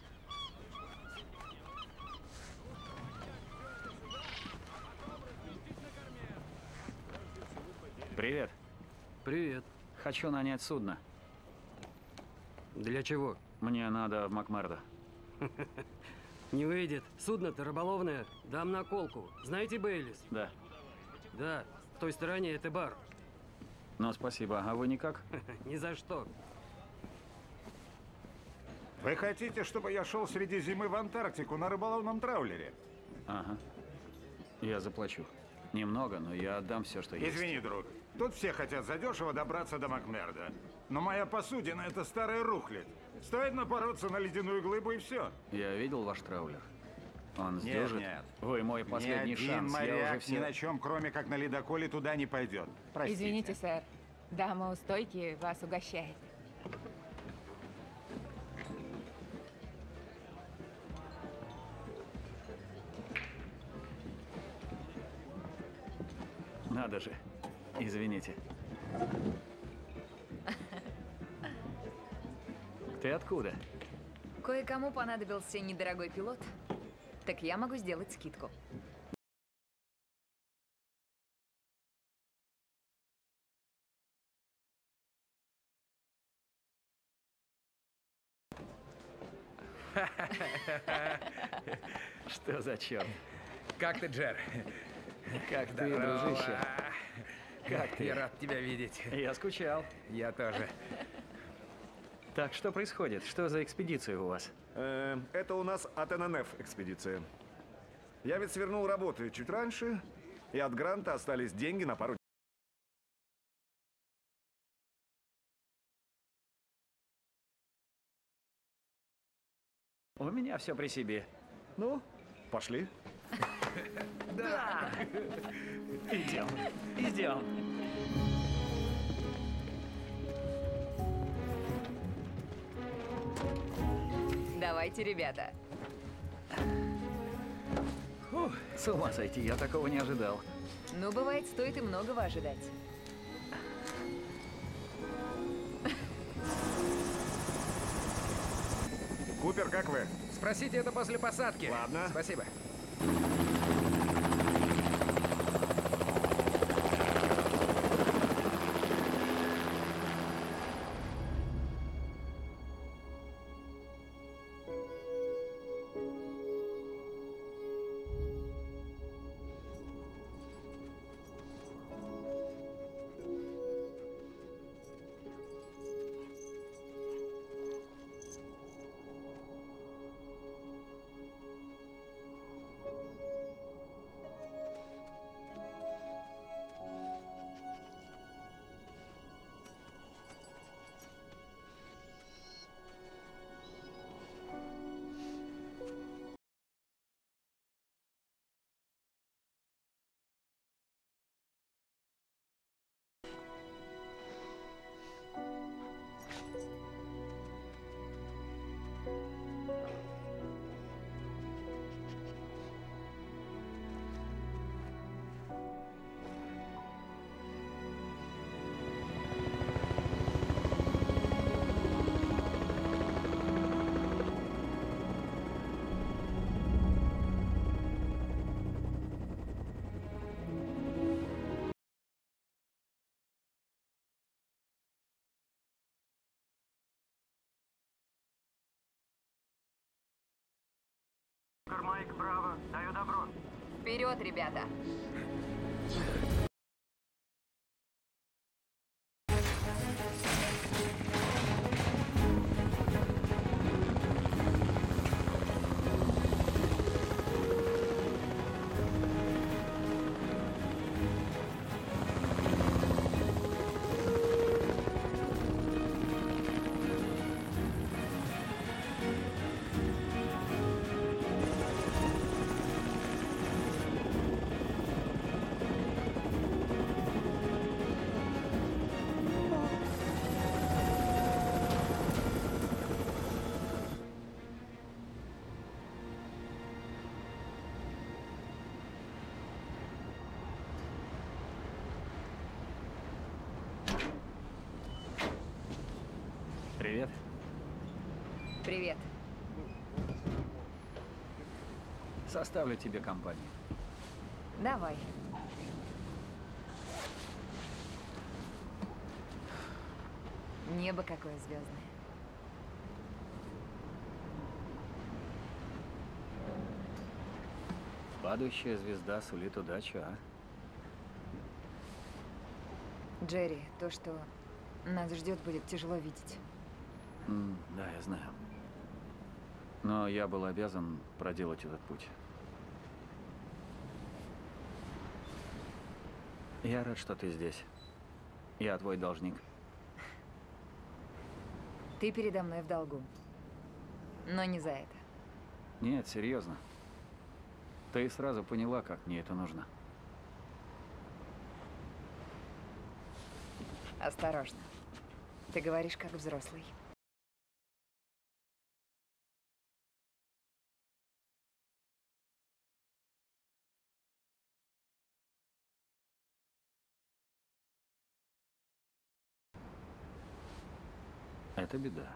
Привет. Привет. Хочу нанять судно. Для чего? Мне надо в Макмердо. Не выйдет. Судно-то рыболовное. Дам наколку. Знаете Бейлис? Да. Да. В той стороне это бар. Ну, спасибо. А вы никак? Ни за что. Вы хотите, чтобы я шел среди зимы в Антарктику на рыболовном траулере? Ага. Я заплачу. Немного, но я отдам все, что есть. Извини, друг. Тут все хотят задешево добраться до Макмерда. Но моя посудина — это старая рухлядь. Стоит напороться на ледяную глыбу и все. Я видел ваш траулер. Он Нет, сдюжит. нет. Вы мой последний Ни один шанс. Я уже моряк все... ни на чем, кроме как на ледоколе, туда не пойдет. Простите. Извините, сэр. Дама у стойки вас угощает. Надо же. Извините. Ты откуда? Кое-кому понадобился недорогой пилот, так я могу сделать скидку. Что за черт? Как ты, Джер? Как ты, Здорово. дружище? Как ты? Я рад тебя видеть. Я скучал. Я тоже. Так, что происходит? Что за экспедиция у вас? Это у нас от ННФ экспедиция. Я ведь свернул работу чуть раньше, и от гранта остались деньги на пару. У меня все при себе. Ну, пошли. Да! Идем, идем. Давайте, ребята. Фух, с ума сойти, я такого не ожидал. Ну, бывает, стоит и многого ожидать. Купер, как вы? Спросите это после посадки. Ладно. Спасибо. Майк, браво, даю добро. Вперед, ребята! Привет. Составлю тебе компанию. Давай. Небо какое звездное. Падающая звезда сулит удачу, а? Джерри, то, что нас ждет, будет тяжело видеть. Да, я знаю. Но я был обязан проделать этот путь. Я рад, что ты здесь. Я твой должник. Ты передо мной в долгу. Но не за это. Нет, серьезно. Ты сразу поняла, как мне это нужно. Осторожно. Ты говоришь, как взрослый. Это беда.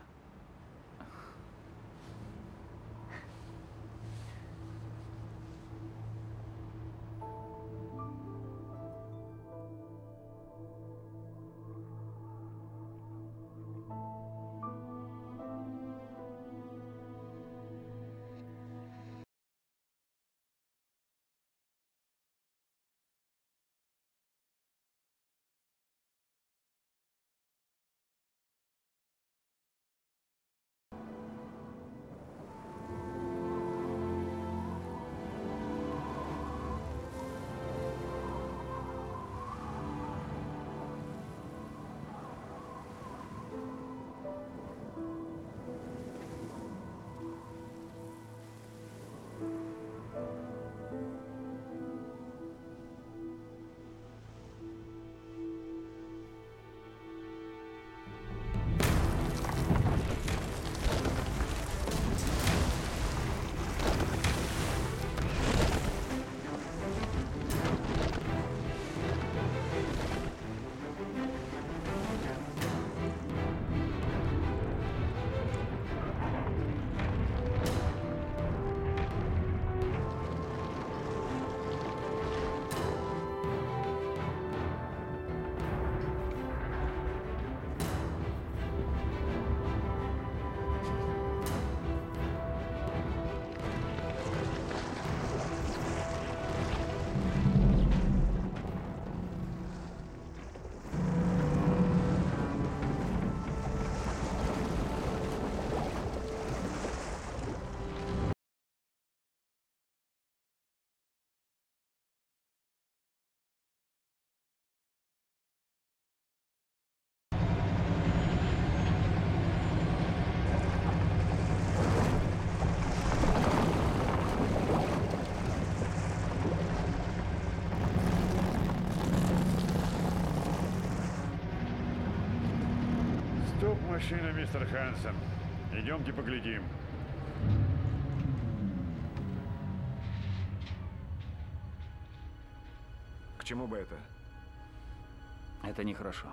Машина, мистер Хансен. Идемте поглядим. К чему бы это? Это нехорошо.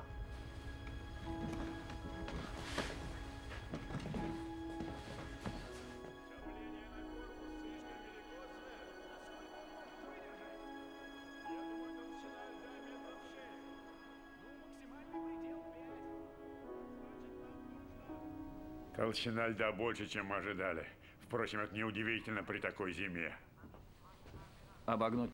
Толщина льда больше, чем мы ожидали. Впрочем, это неудивительно при такой зиме. Обогнуть.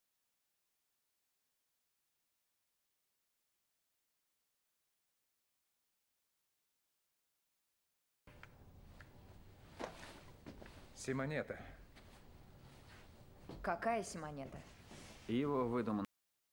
Симонета. Какая Симонета? Его выдуман.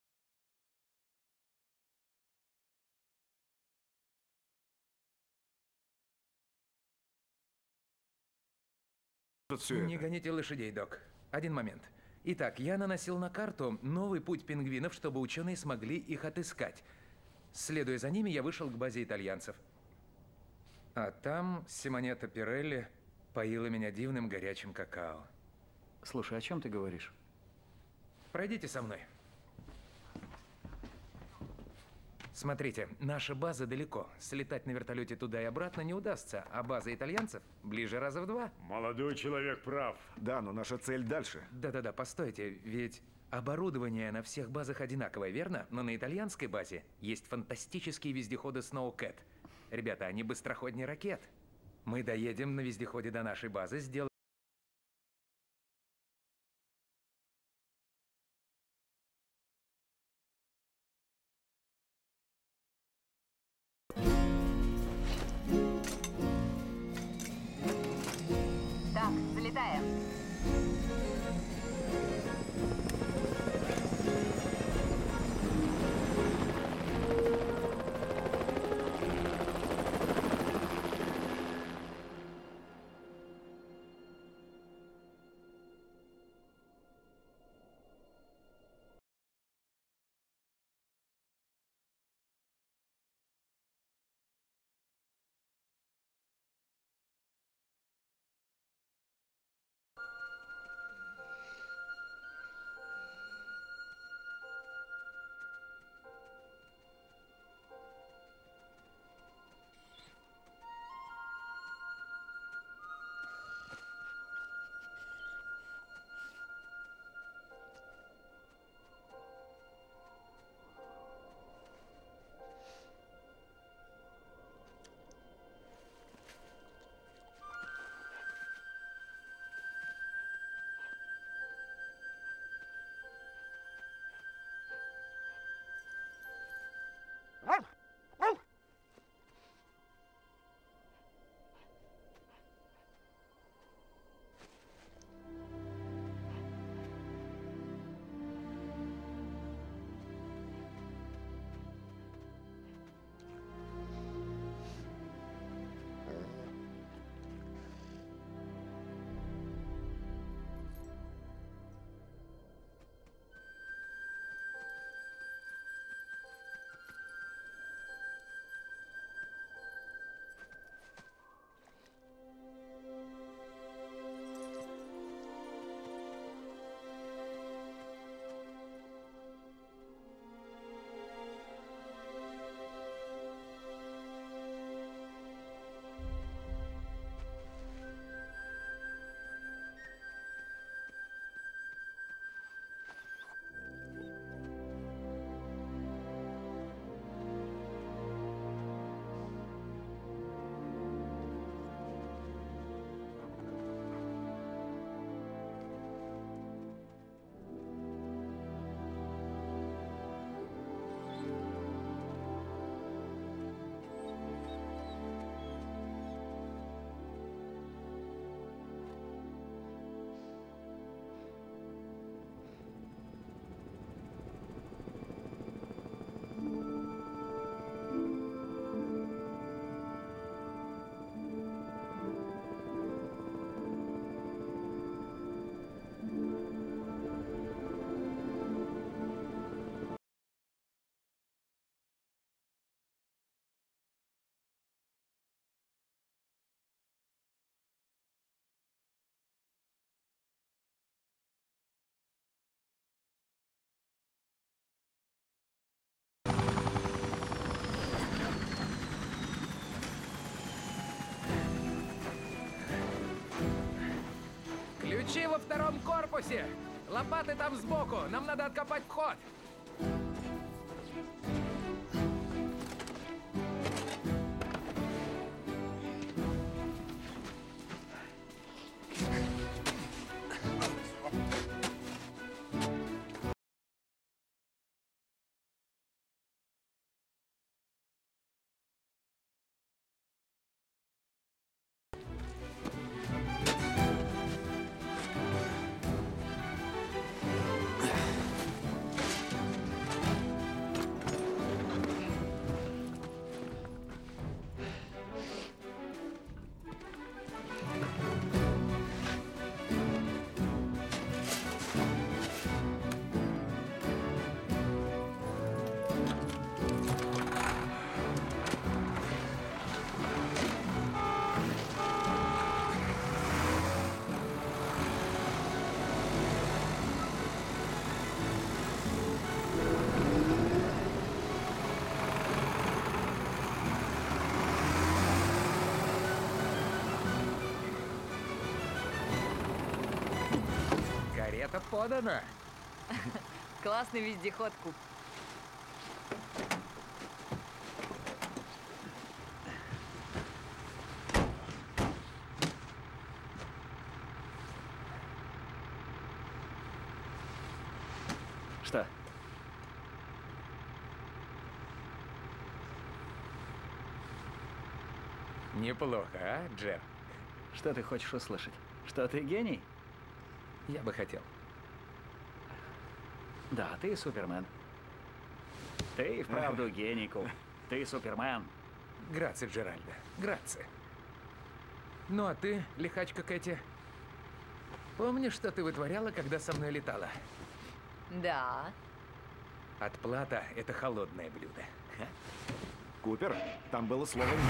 Не гоните лошадей, док. Один момент. Итак, я наносил на карту новый путь пингвинов, чтобы ученые смогли их отыскать. Следуя за ними, я вышел к базе итальянцев. А там Симонета Пирелли поила меня дивным горячим какао. Слушай, о чем ты говоришь? Пройдите со мной. Смотрите, наша база далеко. Слетать на вертолете туда и обратно не удастся, а база итальянцев ближе раза в 2. Молодой человек прав. Да, но наша цель дальше. Да-да-да, постойте, ведь оборудование на всех базах одинаковое, верно? Но на итальянской базе есть фантастические вездеходы Snowcat. Ребята, они быстроходнее ракет. Мы доедем на вездеходе до нашей базы, сделаем... Так, залетаем. Ключи во втором корпусе! Лопаты там сбоку! Нам надо откопать вход! подано. Классный вездеход, Куб. Что? Неплохо, а, Джер? Что ты хочешь услышать? Что ты гений? Я бы хотел. Да, ты Супермен. Ты и вправду гений, Куб. Ты Супермен. Грация, Джеральдо. Грация. Ну а ты, лихачка Кэти, помнишь, что ты вытворяла, когда со мной летала? Да. Отплата – это холодное блюдо. Купер, там было слово «мисс».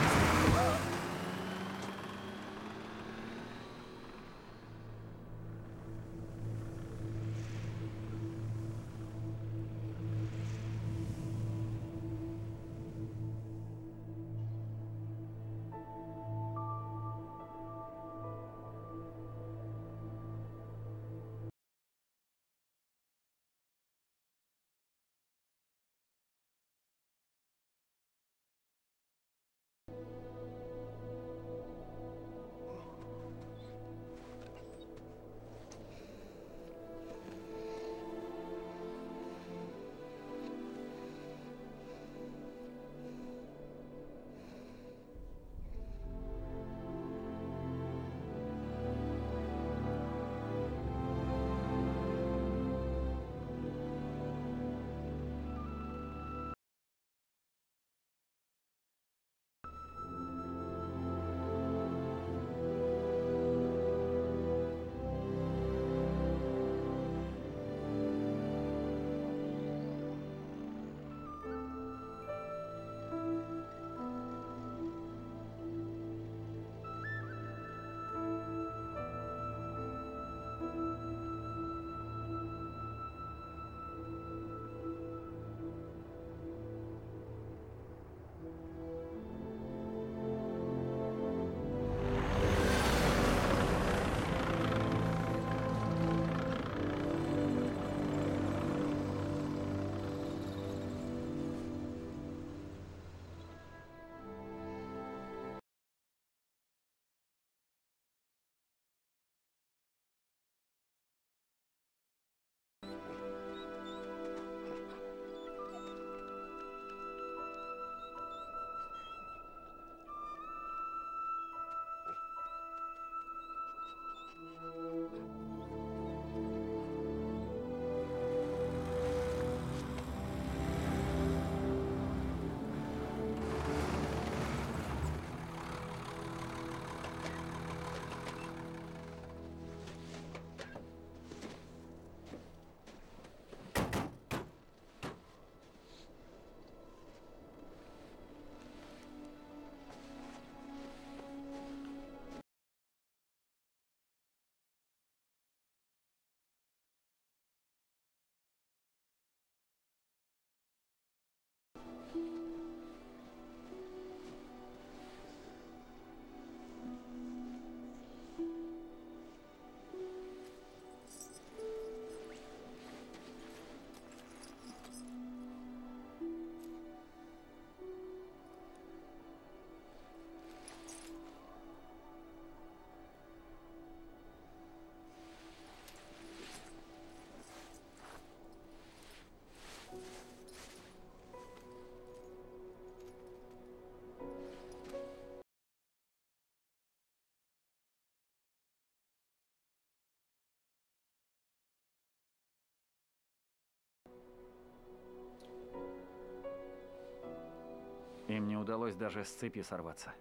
Им не удалось даже с цепи сорваться.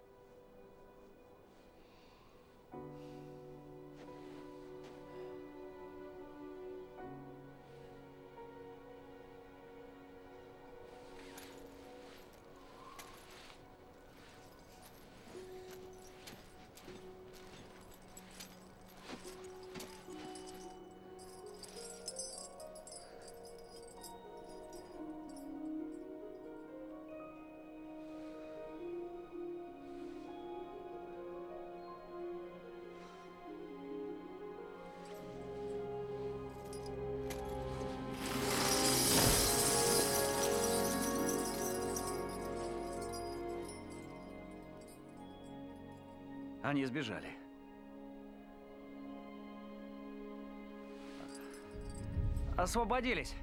Они сбежали. Освободились.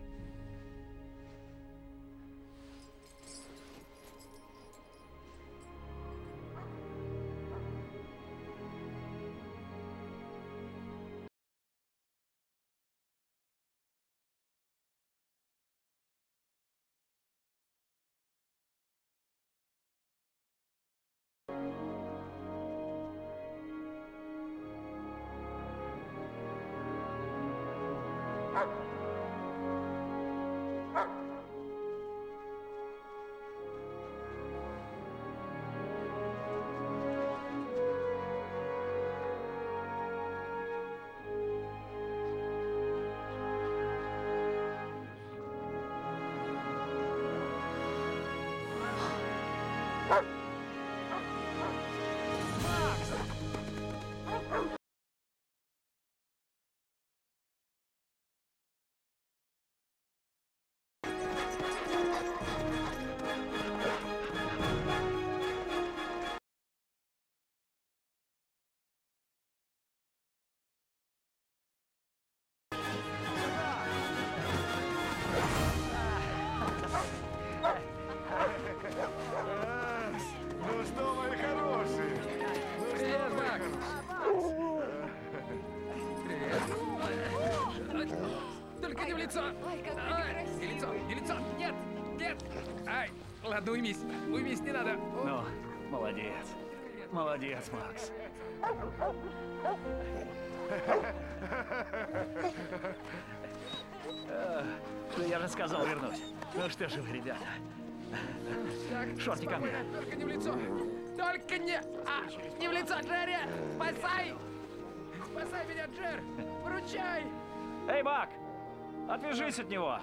Ну что, мои хорошие? Привет, Бак! Привет. Только не в лицо! Ай, не лицо, не лицо! Нет, нет! Ай, ладно, уймись, уймись, не надо. Ну, молодец. Молодец, Макс. Ну, я же сказал, вернусь. Ну что же вы, ребята. Так, Шорти ко мне. спокойно, только не в лицо! Только не... не в лицо, Джерри! Спасай! Спасай меня, Джер! Выручай! Эй, Бак! Отвяжись от него!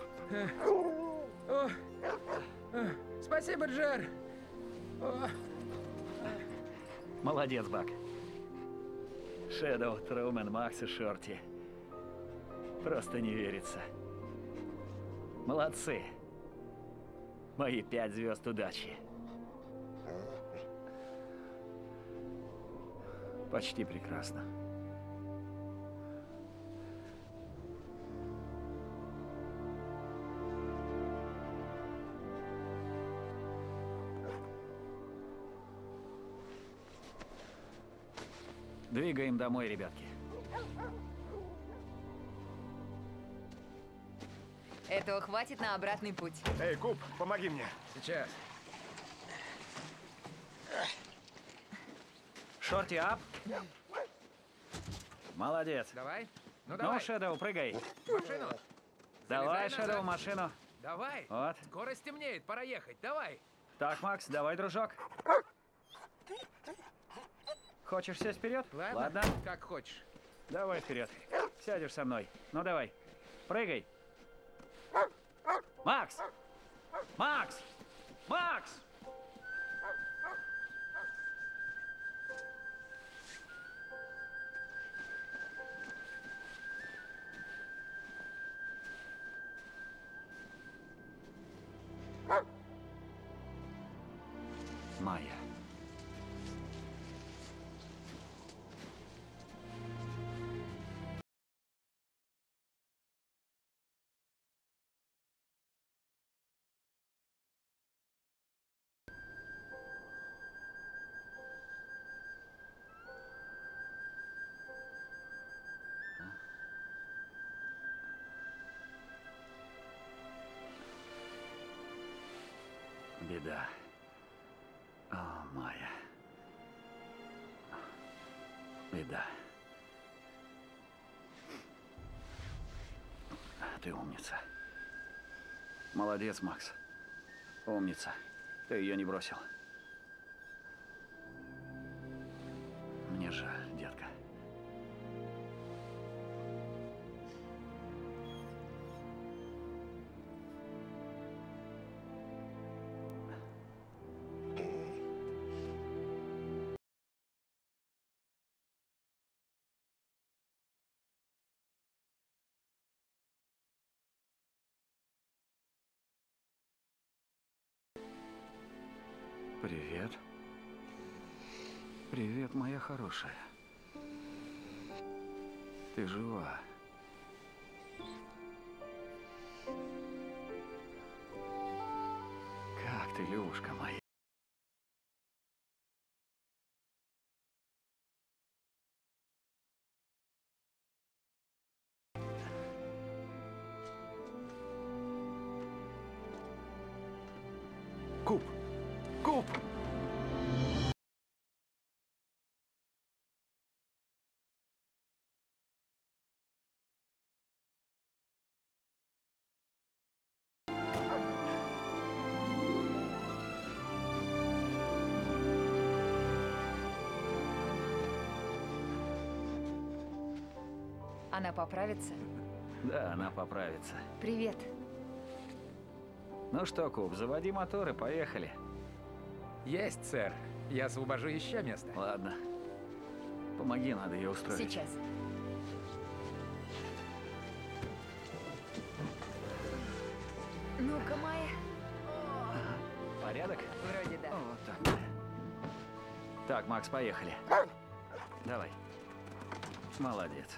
О, спасибо, Джер! О. Молодец, Бак. Шэдоу, Трумен, Макс и Шорти. Просто не верится. Молодцы. Мои 5 звезд удачи. Почти прекрасно. Двигаем домой, ребятки. Этого хватит на обратный путь. Эй, Куб, помоги мне. Сейчас. Шорти, ап. Молодец. Давай. Ну, Ну, давай. Шэдоу, прыгай. В машину. Давай, Залезай Шэдоу, назад. в машину. Давай. Вот. Скоро стемнеет, пора ехать. Давай. Так, Макс, давай, дружок. Хочешь сесть вперед? Ладно. Как хочешь. Давай вперед. Сядешь со мной. Ну давай. Прыгай. Макс! Макс! Макс! Майя. Беда. О, Майя. Беда. Ты умница. Молодец, Макс. Умница. Ты ее не бросил. Мне жаль, детка. Привет. Привет, моя хорошая. Ты жива. Как ты, Люшка моя? Куб! Куб! Она поправится? Да, она поправится. Привет. Ну что, Куб, заводи мотор и поехали. Есть, сэр. Я освобожу еще место. Ладно. Помоги, надо ее устроить. Сейчас. Ну-ка, Майя. Порядок? Вроде да. Вот так. Так, Макс, поехали. Давай. Молодец.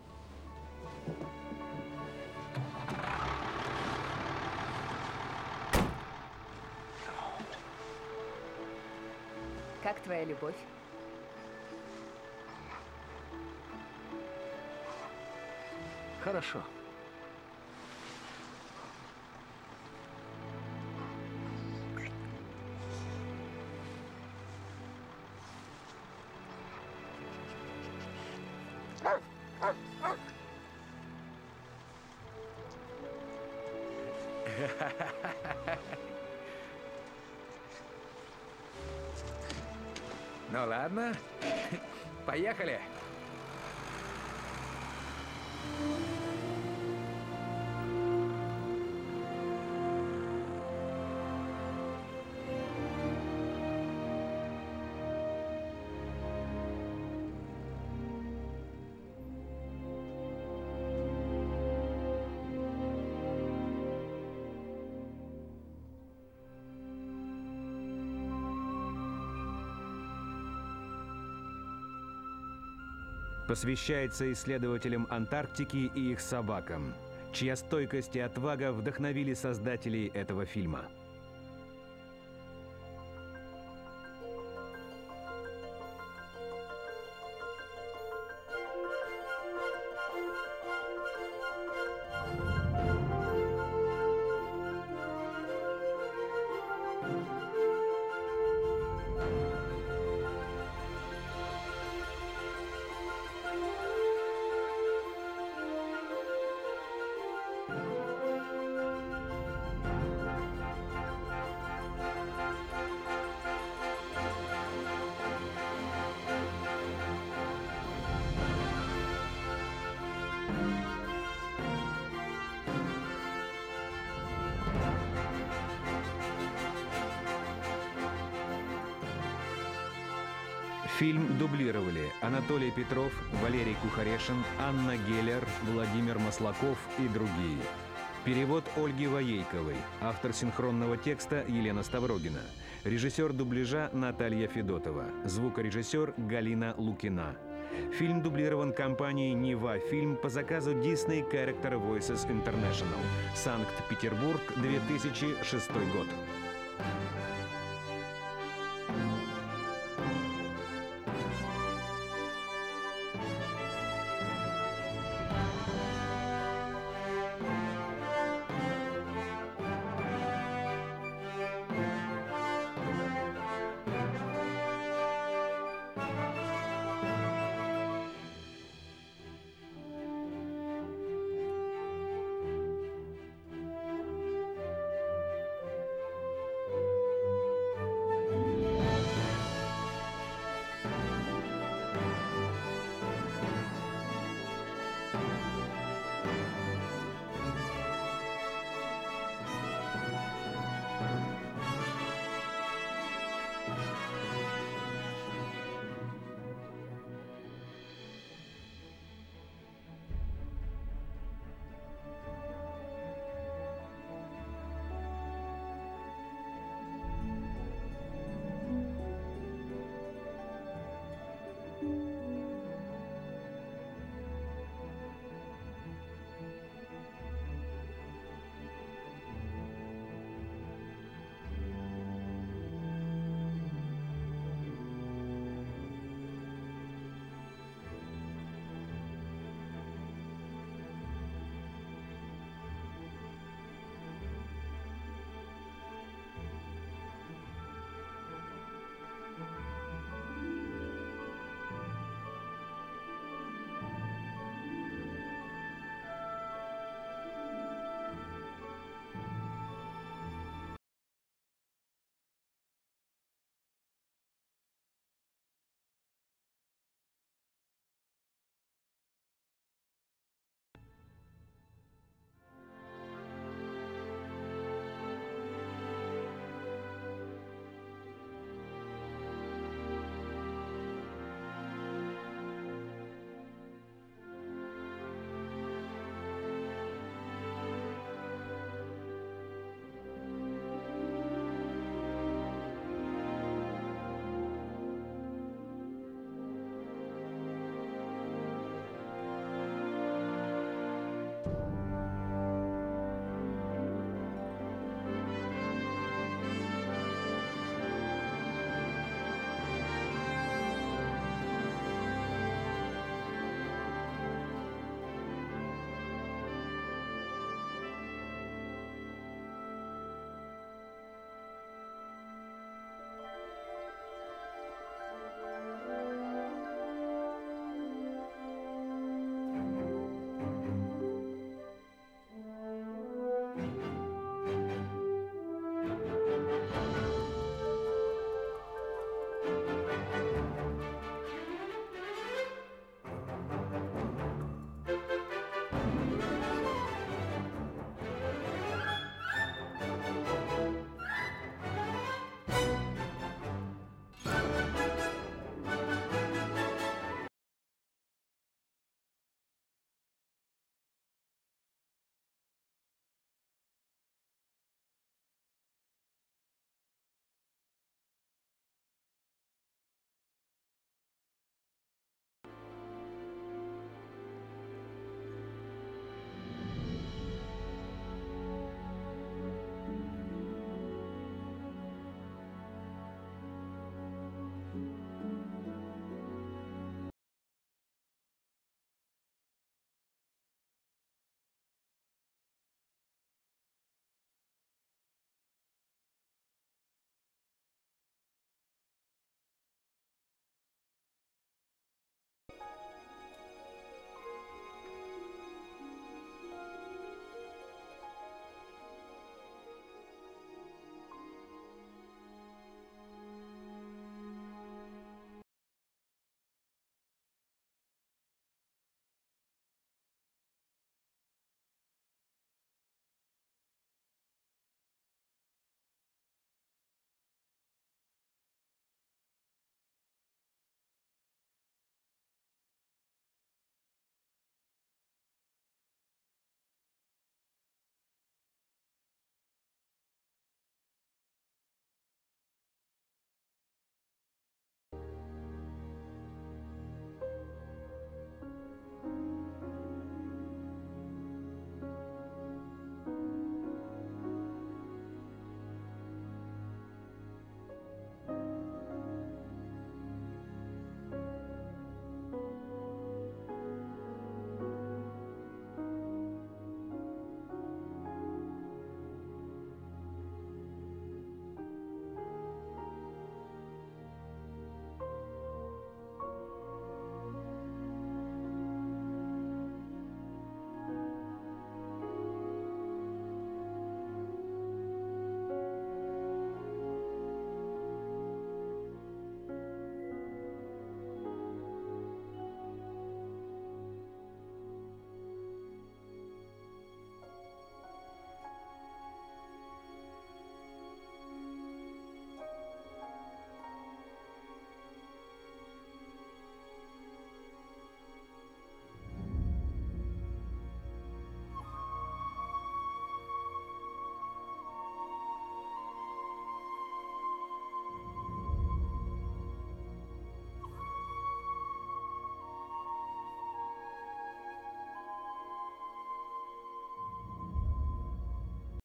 Как твоя любовь? Хорошо. Ну ладно, поехали. Посвящается исследователям Антарктики и их собакам, чья стойкость и отвага вдохновили создателей этого фильма. Фильм дублировали Анатолий Петров, Валерий Кухарешин, Анна Геллер, Владимир Маслаков и другие. Перевод Ольги Воейковой, автор синхронного текста Елена Ставрогина, режиссер дубляжа Наталья Федотова, звукорежиссер Галина Лукина. Фильм дублирован компанией «Нева Фильм» по заказу Disney Character Voices International, Санкт-Петербург, 2006 год.